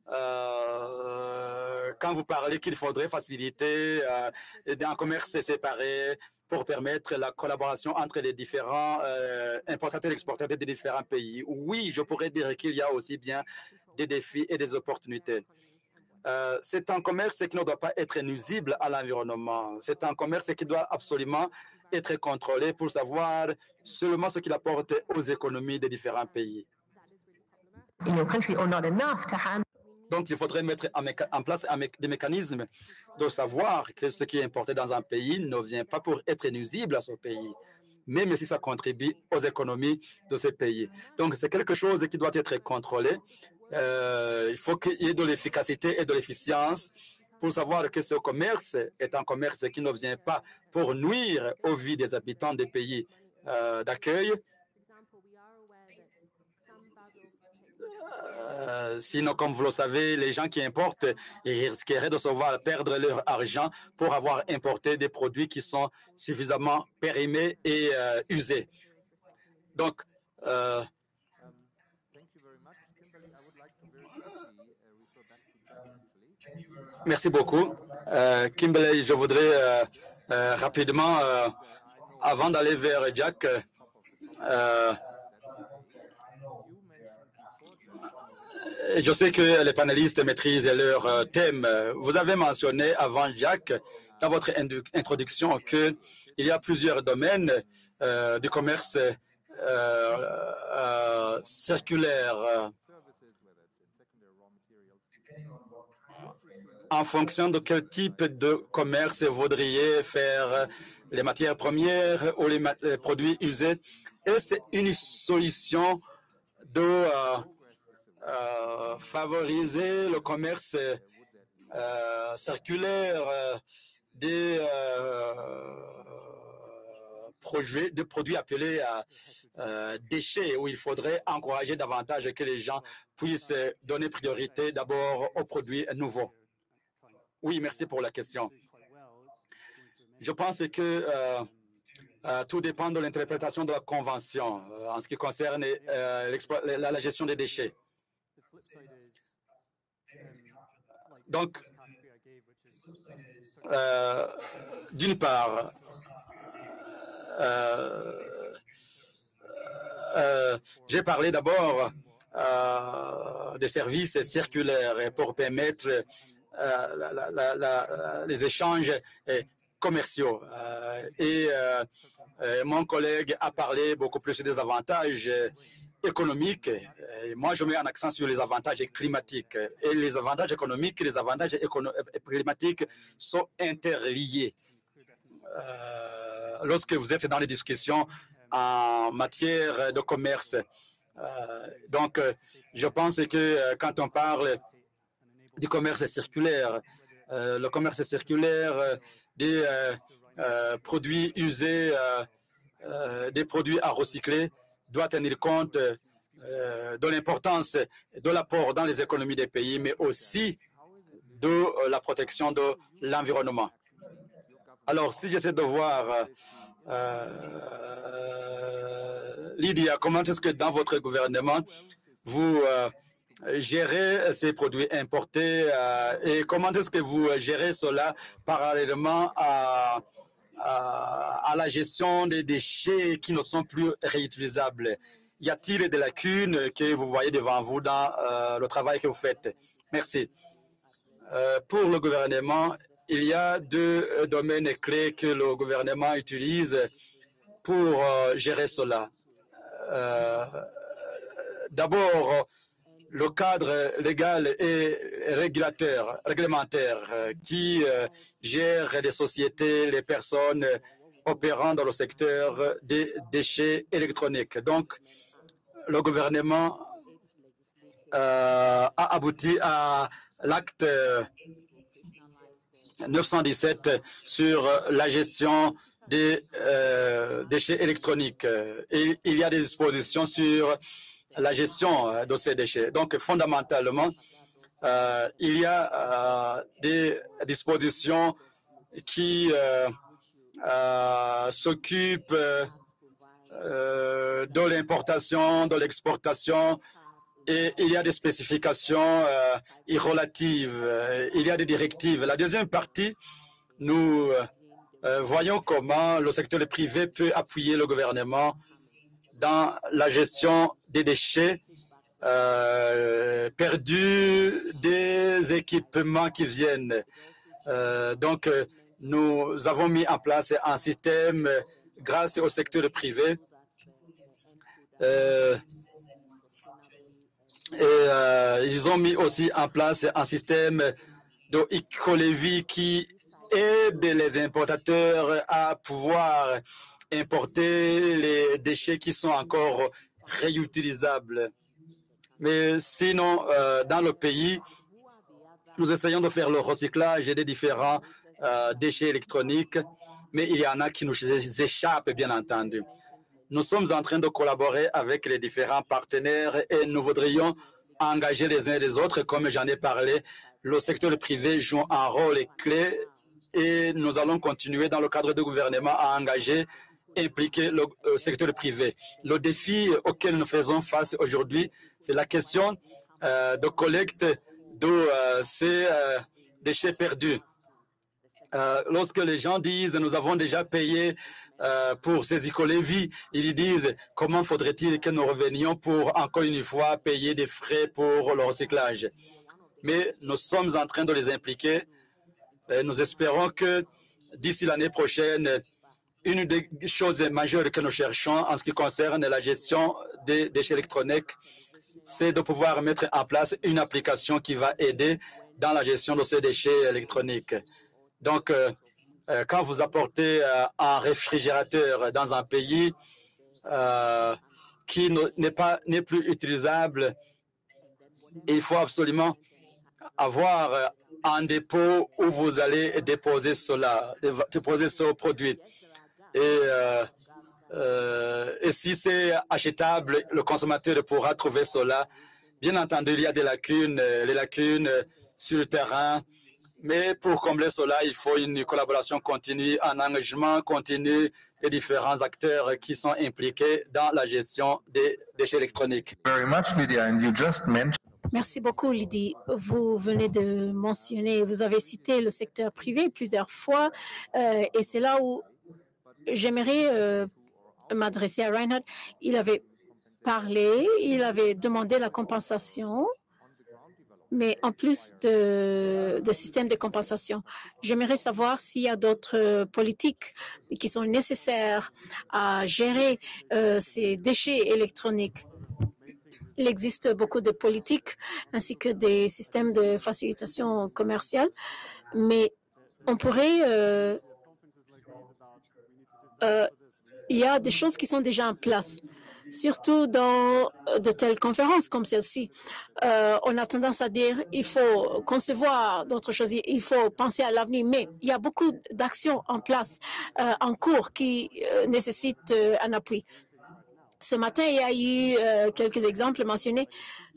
quand vous parlez qu'il faudrait faciliter un commerce séparé pour permettre la collaboration entre les différents importateurs et exportateurs des différents pays? Oui, je pourrais dire qu'il y a aussi bien des défis et des opportunités. C'est un commerce qui ne doit pas être nuisible à l'environnement. C'est un commerce qui doit absolument être contrôlé pour savoir seulement ce qu'il apporte aux économies des différents pays. Donc, il faudrait mettre en place des mécanismes de savoir que ce qui est importé dans un pays ne vient pas pour être nuisible à ce pays, même si ça contribue aux économies de ce pays. Donc, c'est quelque chose qui doit être contrôlé. Il faut qu'il y ait de l'efficacité et de l'efficience pour savoir que ce commerce est un commerce qui ne vient pas pour nuire aux vies des habitants des pays d'accueil. Sinon, comme vous le savez, les gens qui importent risqueraient de se voir perdre leur argent pour avoir importé des produits qui sont suffisamment périmés et usés. Donc, merci beaucoup. Kimberley, je voudrais rapidement, avant d'aller vers Jack, je sais que les panélistes maîtrisent leur thème. Vous avez mentionné avant, Jack, dans votre introduction, qu'il y a plusieurs domaines du commerce circulaire. En fonction de quel type de commerce vous voudriez faire les matières premières ou les produits usés, est-ce une solution de favoriser le commerce circulaire des produits appelés déchets, où il faudrait encourager davantage que les gens puissent donner priorité d'abord aux produits nouveaux. Oui, merci pour la question. Je pense que tout dépend de l'interprétation de la Convention en ce qui concerne la gestion des déchets. Donc, d'une part, j'ai parlé d'abord des services circulaires pour permettre les échanges commerciaux. Mon collègue a parlé beaucoup plus des avantages économiques. Et moi, je mets un accent sur les avantages climatiques. Et les avantages économiques et les avantages climatiques sont interliés. Lorsque vous êtes dans les discussions en matière de commerce, donc je pense que quand on parle du commerce circulaire, le commerce circulaire des produits usés, des produits à recycler, doit tenir compte de l'importance de l'apport dans les économies des pays, mais aussi de la protection de l'environnement. Alors, si j'essaie de voir, Lydia, comment est-ce que dans votre gouvernement, vous gérez ces produits importés et comment est-ce que vous gérez cela parallèlement à la gestion des déchets qui ne sont plus réutilisables? Y a-t-il des lacunes que vous voyez devant vous dans le travail que vous faites? Merci. Pour le gouvernement, il y a deux domaines clés que le gouvernement utilise pour gérer cela. D'abord, le cadre légal et réglementaire qui gère les sociétés, les personnes opérant dans le secteur des déchets électroniques. Donc, le gouvernement a abouti à l'acte 917 sur la gestion des déchets électroniques. Et il y a des dispositions sur la gestion de ces déchets. Donc, fondamentalement, il y a des dispositions qui s'occupent de l'importation, de l'exportation, et il y a des spécifications relatives, il y a des directives. La deuxième partie, nous voyons comment le secteur privé peut appuyer le gouvernement dans la gestion des déchets perdus, des équipements qui viennent. Donc, nous avons mis en place un système grâce au secteur privé. Ils ont mis aussi en place un système de éco-levy qui aide les importateurs à pouvoir importer les déchets qui sont encore réutilisables. Mais sinon, dans le pays, nous essayons de faire le recyclage des différents déchets électroniques, mais il y en a qui nous échappent, bien entendu. Nous sommes en train de collaborer avec les différents partenaires et nous voudrions engager les uns et les autres. Comme j'en ai parlé, le secteur privé joue un rôle clé et nous allons continuer dans le cadre du gouvernement à engager, impliquer le secteur privé. Le défi auquel nous faisons face aujourd'hui, c'est la question de collecte de ces déchets perdus. Lorsque les gens disent « nous avons déjà payé pour ces éco-levy », ils disent « comment faudrait-il que nous revenions pour encore une fois payer des frais pour le recyclage ?» Mais nous sommes en train de les impliquer. Et nous espérons que d'ici l'année prochaine, une des choses majeures que nous cherchons en ce qui concerne la gestion des déchets électroniques, c'est de pouvoir mettre en place une application qui va aider dans la gestion de ces déchets électroniques. Donc, quand vous apportez un réfrigérateur dans un pays qui n'est plus utilisable, il faut absolument avoir un dépôt où vous allez déposer cela, déposer ce produit. Et Et si c'est achetable, le consommateur pourra trouver cela. Bien entendu, il y a des lacunes, les lacunes sur le terrain, mais pour combler cela, il faut une collaboration continue, un engagement continu des différents acteurs qui sont impliqués dans la gestion des déchets électroniques. Merci beaucoup, Lydie. Vous venez de mentionner, vous avez cité le secteur privé plusieurs fois, et c'est là où j'aimerais m'adresser à Reinhard. Il avait parlé, il avait demandé la compensation, mais en plus de systèmes de compensation, j'aimerais savoir s'il y a d'autres politiques qui sont nécessaires à gérer ces déchets électroniques. Il existe beaucoup de politiques ainsi que des systèmes de facilitation commerciale, mais on pourrait... il y a des choses qui sont déjà en place, surtout dans de telles conférences comme celle-ci. On a tendance à dire il faut concevoir d'autres choses, il faut penser à l'avenir, mais il y a beaucoup d'actions en place, en cours, qui nécessitent un appui. Ce matin, il y a eu quelques exemples mentionnés.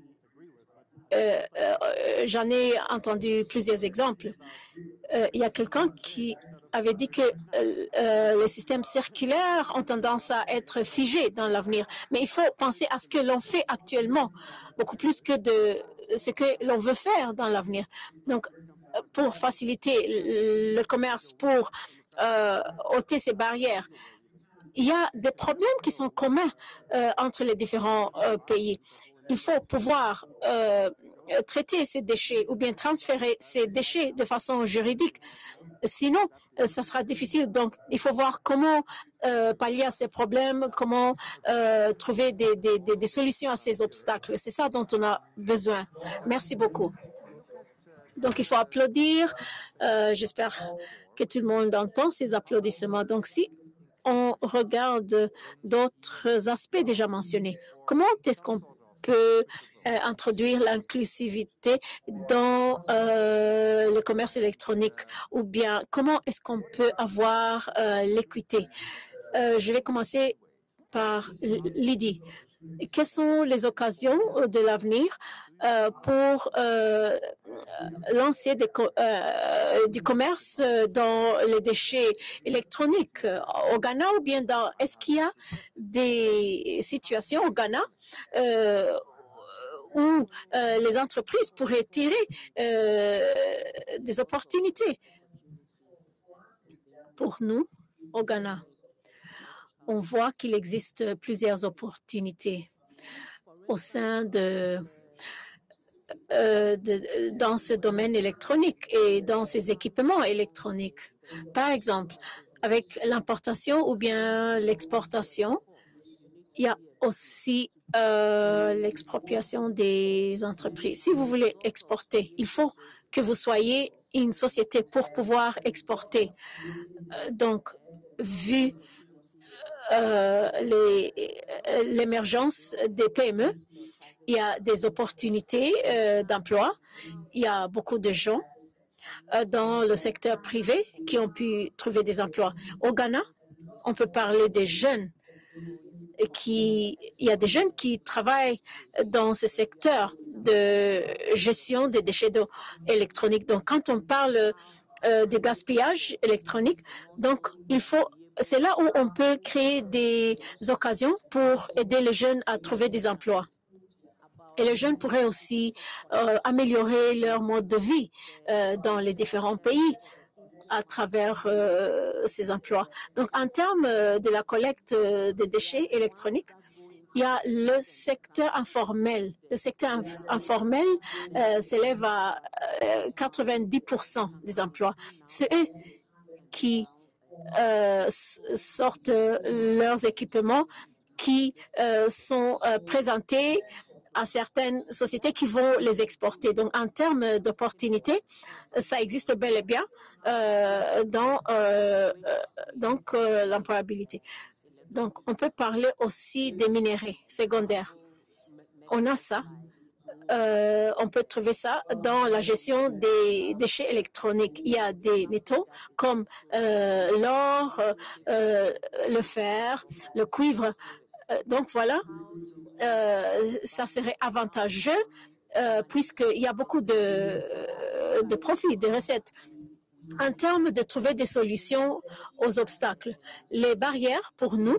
J'en ai entendu plusieurs exemples. Il y a quelqu'un qui avait dit que les systèmes circulaires ont tendance à être figés dans l'avenir. Mais il faut penser à ce que l'on fait actuellement, beaucoup plus que de ce que l'on veut faire dans l'avenir. Donc, pour faciliter le commerce, pour ôter ces barrières, il y a des problèmes qui sont communs entre les différents pays. Il faut pouvoir traiter ces déchets ou bien transférer ces déchets de façon juridique. Sinon, ça sera difficile. Donc, il faut voir comment pallier à ces problèmes, comment trouver des solutions à ces obstacles. C'est ça dont on a besoin. Merci beaucoup. Donc, il faut applaudir. J'espère que tout le monde entend ces applaudissements. Donc, si on regarde d'autres aspects déjà mentionnés, comment est-ce qu'on peut introduire l'inclusivité dans le commerce électronique, ou bien comment est-ce qu'on peut avoir l'équité? Je vais commencer par Lydie. Quelles sont les occasions de l'avenir pour lancer du commerce dans les déchets électroniques au Ghana, ou bien est-ce qu'il y a des situations au Ghana où les entreprises pourraient tirer des opportunités? Pour nous, au Ghana, on voit qu'il existe plusieurs opportunités au sein dans ce domaine électronique et dans ces équipements électroniques. Par exemple, avec l'importation ou bien l'exportation, il y a aussi l'expropriation des entreprises. Si vous voulez exporter, il faut que vous soyez une société pour pouvoir exporter. Donc, vu l'émergence des PME, il y a des opportunités d'emploi. Il y a beaucoup de gens dans le secteur privé qui ont pu trouver des emplois. Au Ghana, on peut parler des jeunes. Il y a des jeunes qui travaillent dans ce secteur de gestion des déchets d'eau électroniques. Donc, quand on parle de gaspillage électronique, donc c'est là où on peut créer des occasions pour aider les jeunes à trouver des emplois. Et les jeunes pourraient aussi améliorer leur mode de vie dans les différents pays à travers ces emplois. Donc, en termes de la collecte des déchets électroniques, il y a le secteur informel. Le secteur informel s'élève à 90% des emplois. C'est eux qui sortent leurs équipements, qui sont présentés à certaines sociétés qui vont les exporter. Donc, en termes d'opportunités, ça existe bel et bien dans l'employabilité. Donc, on peut parler aussi des minéraux secondaires. On a ça on peut trouver ça dans la gestion des déchets électroniques. Il y a des métaux comme l'or, le fer, le cuivre. Donc voilà, ça serait avantageux puisqu'il y a beaucoup de profits, de recettes. En termes de trouver des solutions aux obstacles, les barrières pour nous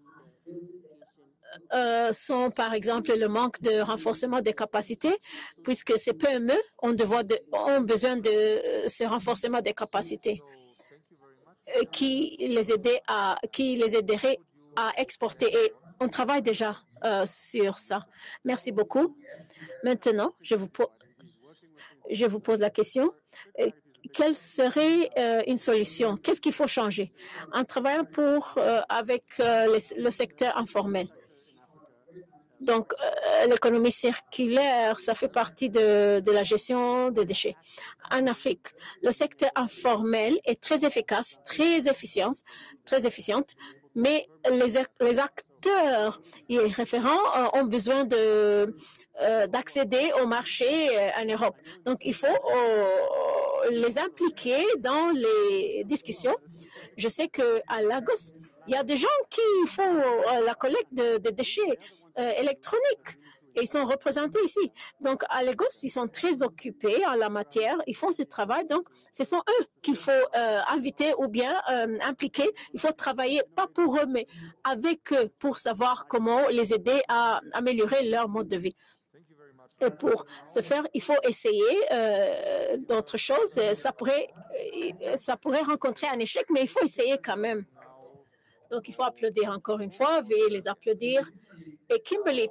sont par exemple le manque de renforcement des capacités, puisque ces PME ont besoin de ce renforcement des capacités qui les aiderait à exporter. Et on travaille déjà sur ça. Merci beaucoup. Maintenant, je vous pose la question. Quelle serait une solution? Qu'est-ce qu'il faut changer en travaillant avec le secteur informel? Donc, l'économie circulaire, ça fait partie de la gestion des déchets. En Afrique, le secteur informel est très efficace, très efficiente, mais les acteurs et les référents ont besoin d'accéder au marché en Europe. Donc, il faut les impliquer dans les discussions. Je sais qu'à Lagos, il y a des gens qui font la collecte de déchets électroniques et ils sont représentés ici. Donc, à Lagos, ils sont très occupés en la matière. Ils font ce travail. Donc, ce sont eux qu'il faut inviter ou bien impliquer. Il faut travailler, pas pour eux, mais avec eux pour savoir comment les aider à améliorer leur mode de vie. Et pour ce faire, il faut essayer d'autres choses. Ça pourrait rencontrer un échec, mais il faut essayer quand même. Donc, il faut applaudir encore une fois, veuillez les applaudir. Et Kimberly,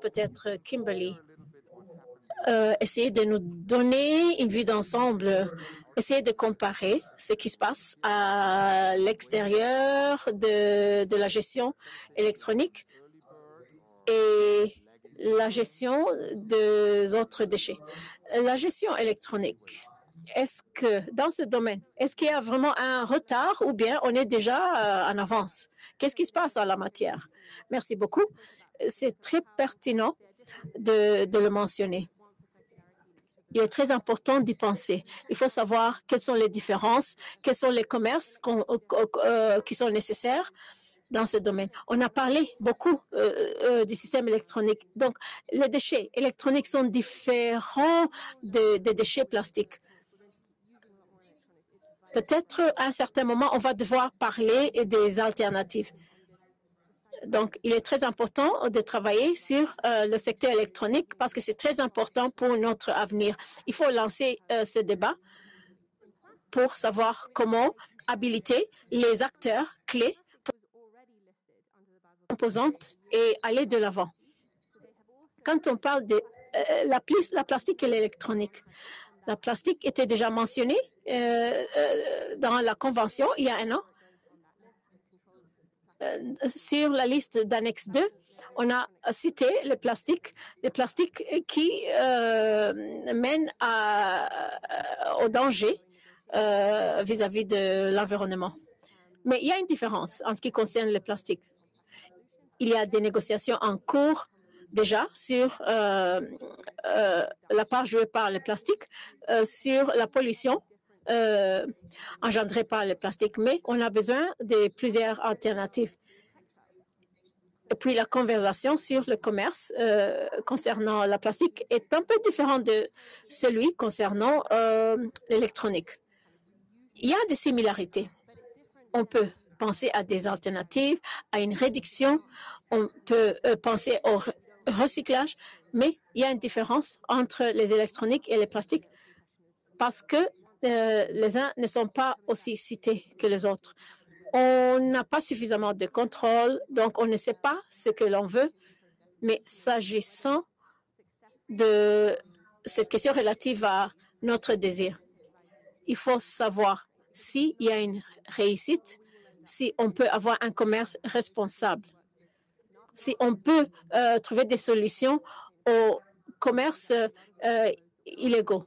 essayer de nous donner une vue d'ensemble, essayer de comparer ce qui se passe à l'extérieur de la gestion électronique et la gestion des autres déchets. La gestion électronique, est-ce que dans ce domaine, est-ce qu'il y a vraiment un retard ou bien on est déjà en avance? Qu'est-ce qui se passe en la matière? Merci beaucoup. C'est très pertinent de le mentionner. Il est très important d'y penser. Il faut savoir quelles sont les différences, quels sont les commerces qui sont nécessaires dans ce domaine. On a parlé beaucoup du système électronique. Donc, les déchets électroniques sont différents des déchets plastiques. Peut-être à un certain moment, on va devoir parler des alternatives. Donc, il est très important de travailler sur le secteur électronique parce que c'est très important pour notre avenir. Il faut lancer ce débat pour savoir comment habiliter les acteurs clés composantes et aller de l'avant. Quand on parle de la plastique et l'électronique, la plastique était déjà mentionnée dans la Convention il y a un an. Sur la liste d'annexe 2, on a cité le plastique qui mène au danger vis-à-vis de l'environnement. Mais il y a une différence en ce qui concerne le plastique. Il y a des négociations en cours déjà sur la part jouée par le plastique, sur la pollution engendrée par le plastique, mais on a besoin de plusieurs alternatives. Et puis la conversation sur le commerce concernant la plastique est un peu différente de celui concernant l'électronique. Il y a des similarités. On peut penser à des alternatives, à une réduction, on peut penser au recyclage, mais il y a une différence entre les électroniques et les plastiques parce que les uns ne sont pas aussi cités que les autres. On n'a pas suffisamment de contrôle, donc on ne sait pas ce que l'on veut. Mais s'agissant de cette question relative à notre désir, il faut savoir s'il y a une réussite, si on peut avoir un commerce responsable, si on peut trouver des solutions aux commerces illégaux.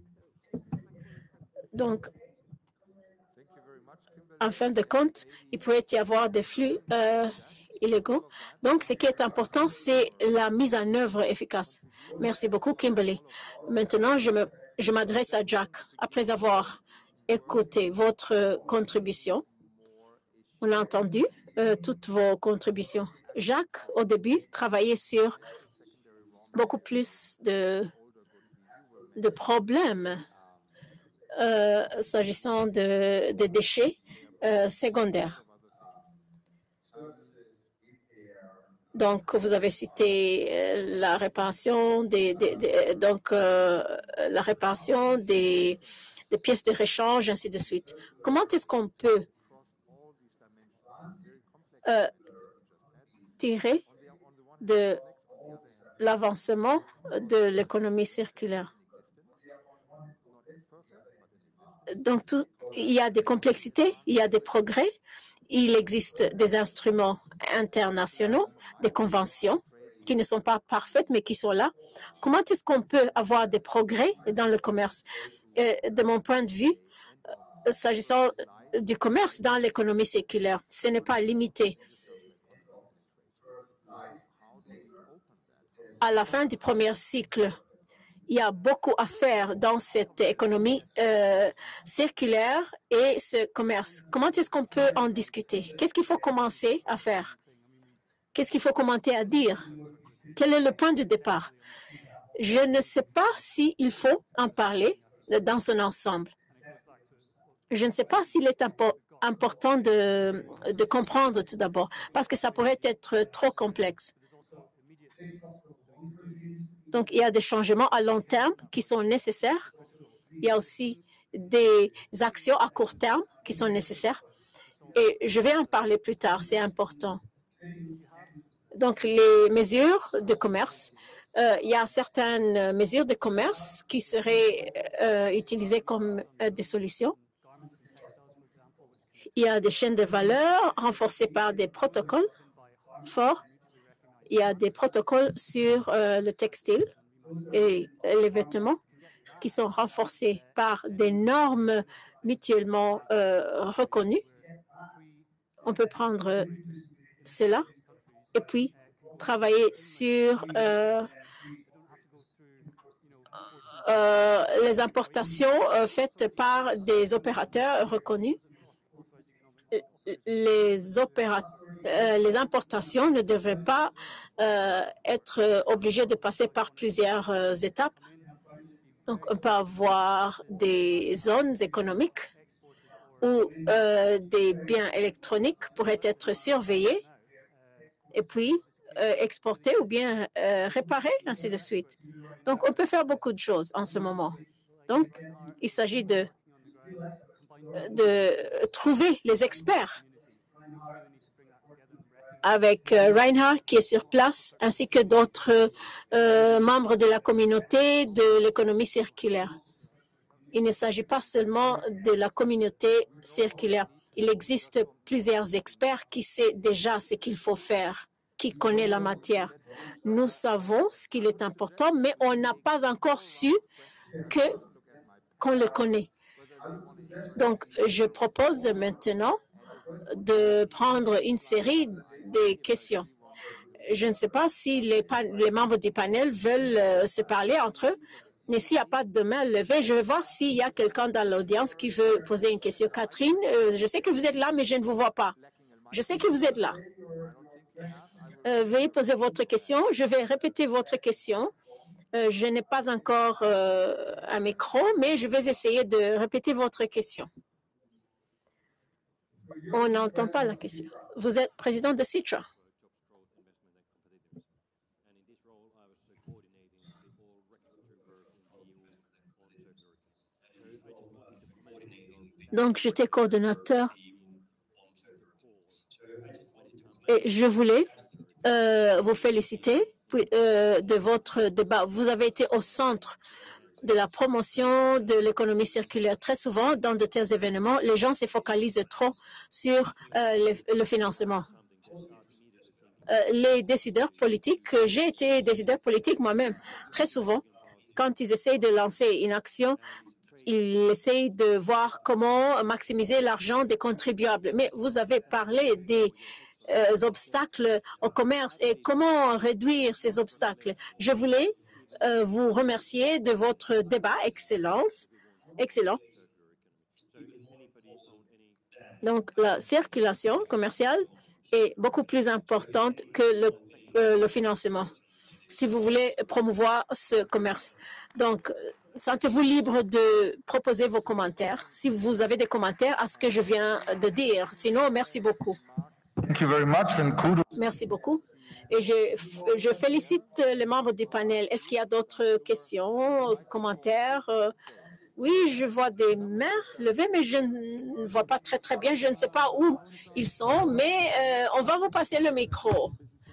Donc, en fin de compte, il pourrait y avoir des flux illégaux. Donc, ce qui est important, c'est la mise en œuvre efficace. Merci beaucoup, Kimberly. Maintenant, je m'adresse à Jack. Après avoir écouté votre contribution, on a entendu toutes vos contributions. Jacques, au début, travaillait sur beaucoup plus de problèmes s'agissant des déchets secondaires. Donc, vous avez cité la réparation des pièces de rechange, ainsi de suite. Comment est-ce qu'on peut tirer de l'avancement de l'économie circulaire? Donc, il y a des complexités, il y a des progrès. Il existe des instruments internationaux, des conventions qui ne sont pas parfaites, mais qui sont là. Comment est-ce qu'on peut avoir des progrès dans le commerce? De mon point de vue, s'agissant du commerce dans l'économie circulaire, ce n'est pas limité. À la fin du premier cycle, il y a beaucoup à faire dans cette économie circulaire et ce commerce. Comment est-ce qu'on peut en discuter? Qu'est-ce qu'il faut commencer à faire? Qu'est-ce qu'il faut commencer à dire? Quel est le point de départ? Je ne sais pas s'il faut en parler dans son ensemble. Je ne sais pas s'il est important de comprendre tout d'abord, parce que ça pourrait être trop complexe. Donc, il y a des changements à long terme qui sont nécessaires. Il y a aussi des actions à court terme qui sont nécessaires. Et je vais en parler plus tard, c'est important. Donc, les mesures de commerce, il y a certaines mesures de commerce qui seraient utilisées comme des solutions. Il y a des chaînes de valeur renforcées par des protocoles forts. Il y a des protocoles sur le textile et les vêtements qui sont renforcés par des normes mutuellement reconnues. On peut prendre cela et puis travailler sur les importations faites par des opérateurs reconnus. Les importations ne devraient pas être obligées de passer par plusieurs étapes. Donc, on peut avoir des zones économiques où des biens électroniques pourraient être surveillés et puis exportés ou bien réparés, ainsi de suite. Donc, on peut faire beaucoup de choses en ce moment. Donc, il s'agit de trouver les experts avec Reinhard qui est sur place, ainsi que d'autres membres de la communauté de l'économie circulaire. Il ne s'agit pas seulement de la communauté circulaire. Il existe plusieurs experts qui savent déjà ce qu'il faut faire, qui connaissent la matière. Nous savons ce qu'il est important, mais on n'a pas encore su qu'on le connaît. Donc, je propose maintenant de prendre une série de questions. Je ne sais pas si les membres du panel veulent se parler entre eux, mais s'il n'y a pas de main levée, je vais voir s'il y a quelqu'un dans l'audience qui veut poser une question. Catherine, je sais que vous êtes là, mais je ne vous vois pas. Je sais que vous êtes là. Veuillez poser votre question. Je vais répéter votre question. Je n'ai pas encore un micro, mais je vais essayer de répéter votre question. On n'entend pas la question. Vous êtes président de Citra. Donc, j'étais coordonnateur et je voulais vous féliciter de votre débat. Vous avez été au centre de la promotion de l'économie circulaire. Très souvent, dans de tels événements, les gens se focalisent trop sur le financement. Les décideurs politiques, j'ai été décideur politique moi-même, très souvent, quand ils essayent de lancer une action, ils essayent de voir comment maximiser l'argent des contribuables. Mais vous avez parlé des obstacles au commerce et comment réduire ces obstacles. Je voulais vous remercier de votre débat excellent. Donc, la circulation commerciale est beaucoup plus importante que le financement si vous voulez promouvoir ce commerce. Donc, sentez-vous libre de proposer vos commentaires si vous avez des commentaires à ce que je viens de dire. Sinon, merci beaucoup. Thank you very much and kudos. Merci beaucoup. Et je félicite les membres du panel. Est-ce qu'il y a d'autres questions, commentaires? Oui, je vois des mains levées, mais je ne vois pas très bien. Je ne sais pas où ils sont, mais on va vous passer le micro.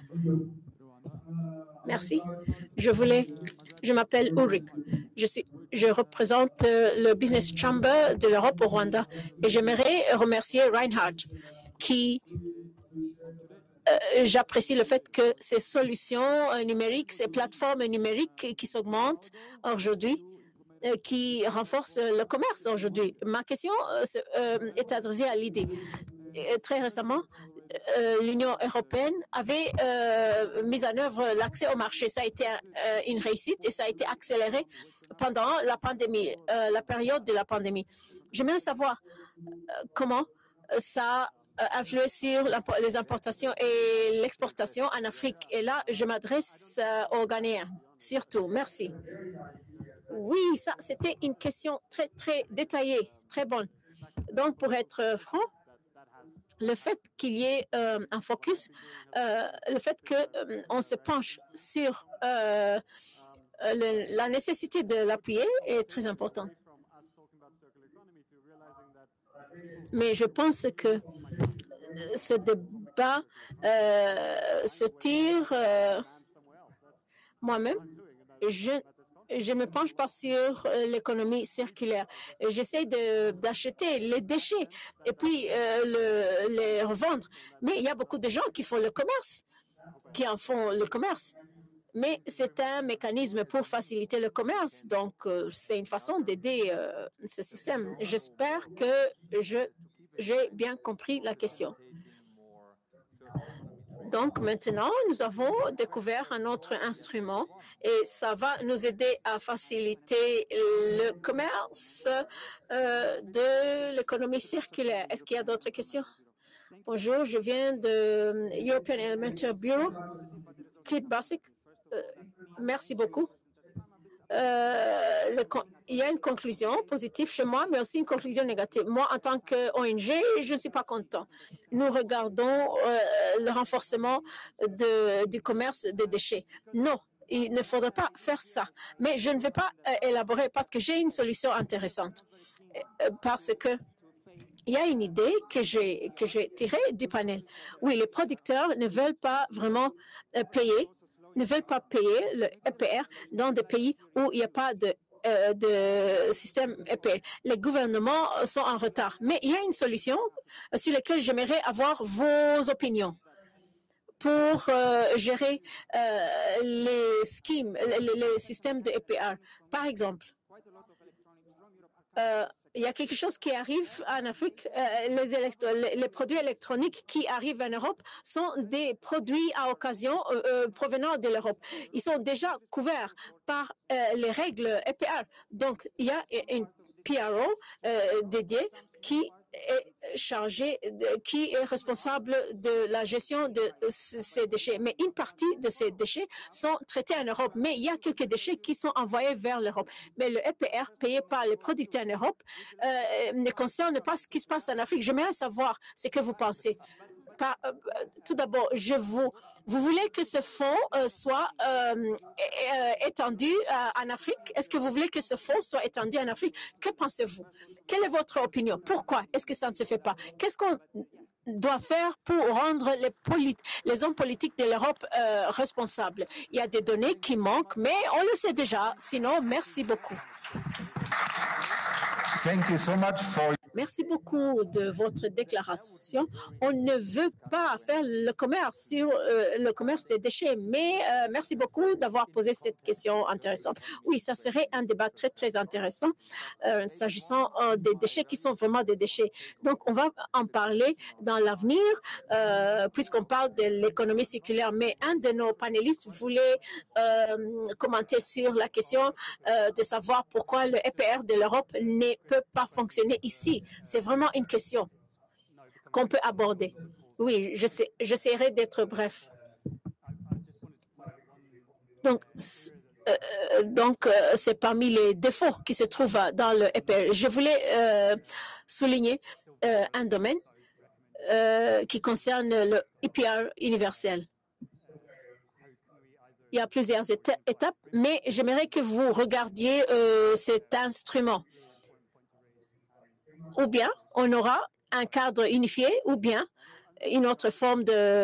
Merci. Je m'appelle Ulrich. Je représente le Business Chamber de l'Europe au Rwanda et j'aimerais remercier Reinhard qui j'apprécie le fait que ces solutions numériques, ces plateformes numériques qui s'augmentent aujourd'hui, qui renforcent le commerce aujourd'hui. Ma question est adressée à l'idée. Très récemment, l'Union européenne avait mis en œuvre l'accès au marché. Ça a été une réussite et ça a été accéléré pendant la pandémie, la période de la pandémie. J'aimerais savoir comment ça a influé sur les importations et l'exportation en Afrique. Et là, je m'adresse aux Ghanéens, surtout. Merci. Oui, ça, c'était une question très détaillée, très bonne. Donc, pour être franc, le fait qu'il y ait un focus, le fait qu'on se penche sur la nécessité de l'appuyer est très important. Mais je pense que ce débat se tire moi-même. Je ne me penche pas sur l'économie circulaire. J'essaie d'acheter les déchets et puis les revendre. Mais il y a beaucoup de gens qui font le commerce, qui en font le commerce. Mais c'est un mécanisme pour faciliter le commerce. Donc, c'est une façon d'aider ce système. J'espère que j'ai bien compris la question. Donc, maintenant, nous avons découvert un autre instrument et ça va nous aider à faciliter le commerce de l'économie circulaire. Est-ce qu'il y a d'autres questions? Bonjour, je viens de European Elementary Bureau, Kate Basic. Merci beaucoup. Il y a une conclusion positive chez moi, mais aussi une conclusion négative. Moi, en tant qu'ONG, je ne suis pas content. Nous regardons le renforcement du commerce des déchets. Non, il ne faudrait pas faire ça. Mais je ne vais pas élaborer parce que j'ai une solution intéressante. Parce que il y a une idée que j'ai tirée du panel. Oui, les producteurs ne veulent pas vraiment payer le EPR dans des pays où il n'y a pas de système EPR. Les gouvernements sont en retard. Mais il y a une solution sur laquelle j'aimerais avoir vos opinions pour gérer les systèmes de EPR. Par exemple, il y a quelque chose qui arrive en Afrique. Les produits électroniques qui arrivent en Europe sont des produits à occasion provenant de l'Europe. Ils sont déjà couverts par les règles EPR. Donc, il y a une PRO dédiée qui est qui est responsable de la gestion de ces déchets. Mais une partie de ces déchets sont traités en Europe. Mais il y a quelques déchets qui sont envoyés vers l'Europe. Mais le EPR payé par les producteurs en Europe ne concerne pas ce qui se passe en Afrique. J'aimerais savoir ce que vous pensez. Tout d'abord, vous voulez que ce fonds soit étendu en Afrique? Est-ce que vous voulez que ce fonds soit étendu en Afrique? Que pensez-vous? Quelle est votre opinion? Pourquoi est-ce que ça ne se fait pas? Qu'est-ce qu'on doit faire pour rendre les hommes politiques de l'Europe responsables? Il y a des données qui manquent, mais on le sait déjà. Sinon, merci beaucoup. Thank you so much for... Merci beaucoup de votre déclaration. On ne veut pas faire le commerce sur le commerce des déchets, mais merci beaucoup d'avoir posé cette question intéressante. Oui, ça serait un débat très, très intéressant s'agissant des déchets qui sont vraiment des déchets. Donc, on va en parler dans l'avenir puisqu'on parle de l'économie circulaire. Mais un de nos panélistes voulait commenter sur la question de savoir pourquoi le EPR de l'Europe ne peut pas fonctionner ici. C'est vraiment une question qu'on peut aborder. Oui, j'essaierai d'être bref. Donc, c'est parmi les défauts qui se trouvent dans le EPR. Je voulais souligner un domaine qui concerne le EPR universel. Il y a plusieurs étapes, mais j'aimerais que vous regardiez cet instrument. Ou bien on aura un cadre unifié, ou bien une autre forme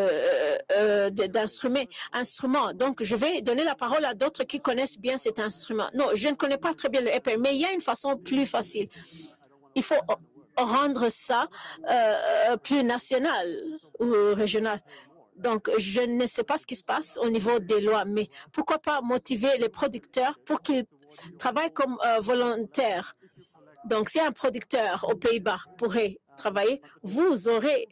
d'instrument. Donc, je vais donner la parole à d'autres qui connaissent bien cet instrument. Non, je ne connais pas très bien le EPR, mais il y a une façon plus facile. Il faut rendre ça plus national ou régional. Donc, je ne sais pas ce qui se passe au niveau des lois, mais pourquoi pas motiver les producteurs pour qu'ils travaillent comme volontaires. Donc, si un producteur aux Pays-Bas pourrait travailler, vous serez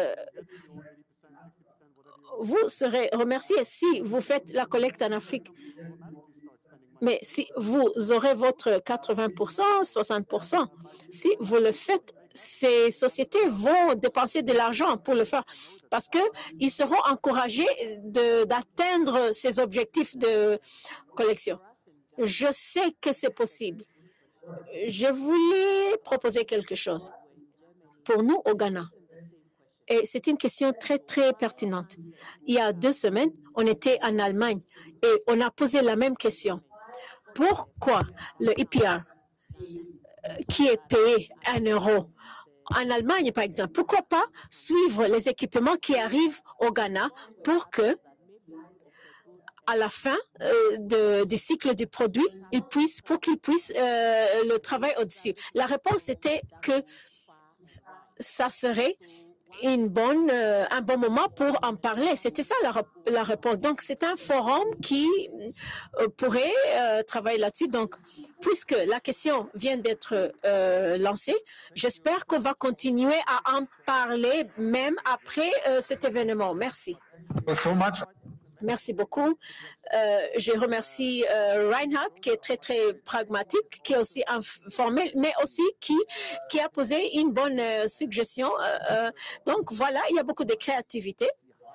remercié si vous faites la collecte en Afrique. Mais si vous aurez votre 80%, 60%, si vous le faites, ces sociétés vont dépenser de l'argent pour le faire parce qu'ils seront encouragés d'atteindre ces objectifs de collection. Je sais que c'est possible. Je voulais proposer quelque chose pour nous au Ghana. Et c'est une question très, très pertinente. Il y a 2 semaines, on était en Allemagne et on a posé la même question. Pourquoi le EPR, qui est payé 1 euro en Allemagne, par exemple, pourquoi pas suivre les équipements qui arrivent au Ghana pour que, à la fin du cycle du produit, pour qu'ils puissent le travail au-dessus. La réponse était que ça serait un bon moment pour en parler. C'était ça la réponse. Donc, c'est un forum qui pourrait travailler là-dessus. Donc, puisque la question vient d'être lancée, j'espère qu'on va continuer à en parler même après cet événement. Merci. So much. Merci beaucoup. Je remercie Reinhard, qui est très, très pragmatique, qui est aussi informel, mais aussi qui a posé une bonne suggestion. Donc, voilà, il y a beaucoup de créativité.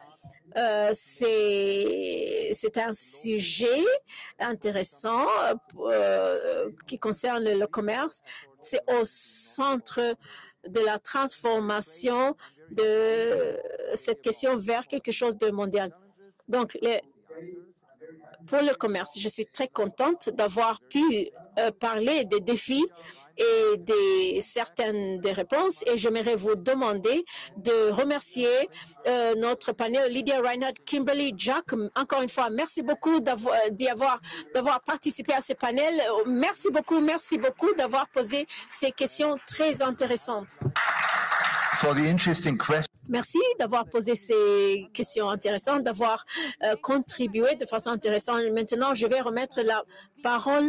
C'est un sujet intéressant qui concerne le commerce. C'est au centre de la transformation de cette question vers quelque chose de mondial. Donc, pour le commerce, je suis très contente d'avoir pu parler des défis et certaines des réponses. Et j'aimerais vous demander de remercier notre panel, Lydia, Reinhard, Kimberly, Jack. Encore une fois, merci beaucoup d'avoir participé à ce panel. Merci beaucoup d'avoir posé ces questions très intéressantes. Merci d'avoir posé ces questions intéressantes, d'avoir contribué de façon intéressante. Maintenant, je vais remettre la parole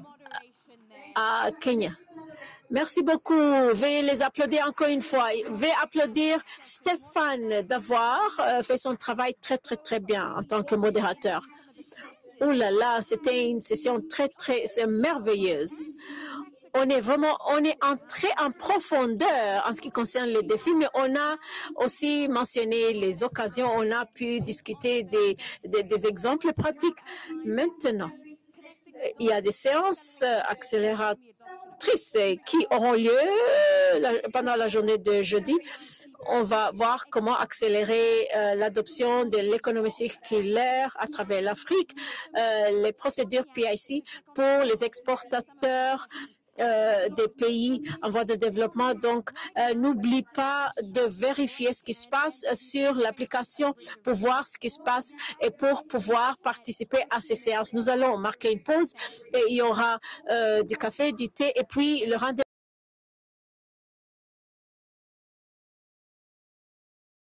à Kenya. Merci beaucoup. Veuillez les applaudir encore une fois. Veuillez applaudir Stéphane d'avoir fait son travail très, très, très bien en tant que modérateur. Oh là là, c'était une session très, très merveilleuse. On est entré en profondeur en ce qui concerne les défis, mais on a aussi mentionné les occasions, on a pu discuter des exemples pratiques. Maintenant, il y a des séances accélératrices qui auront lieu pendant la journée de jeudi. On va voir comment accélérer l'adoption de l'économie circulaire à travers l'Afrique, les procédures PIC pour les exportateurs des pays en voie de développement. Donc, n'oublie pas de vérifier ce qui se passe sur l'application pour voir ce qui se passe et pour pouvoir participer à ces séances. Nous allons marquer une pause et il y aura du café, du thé et puis le rendez-vous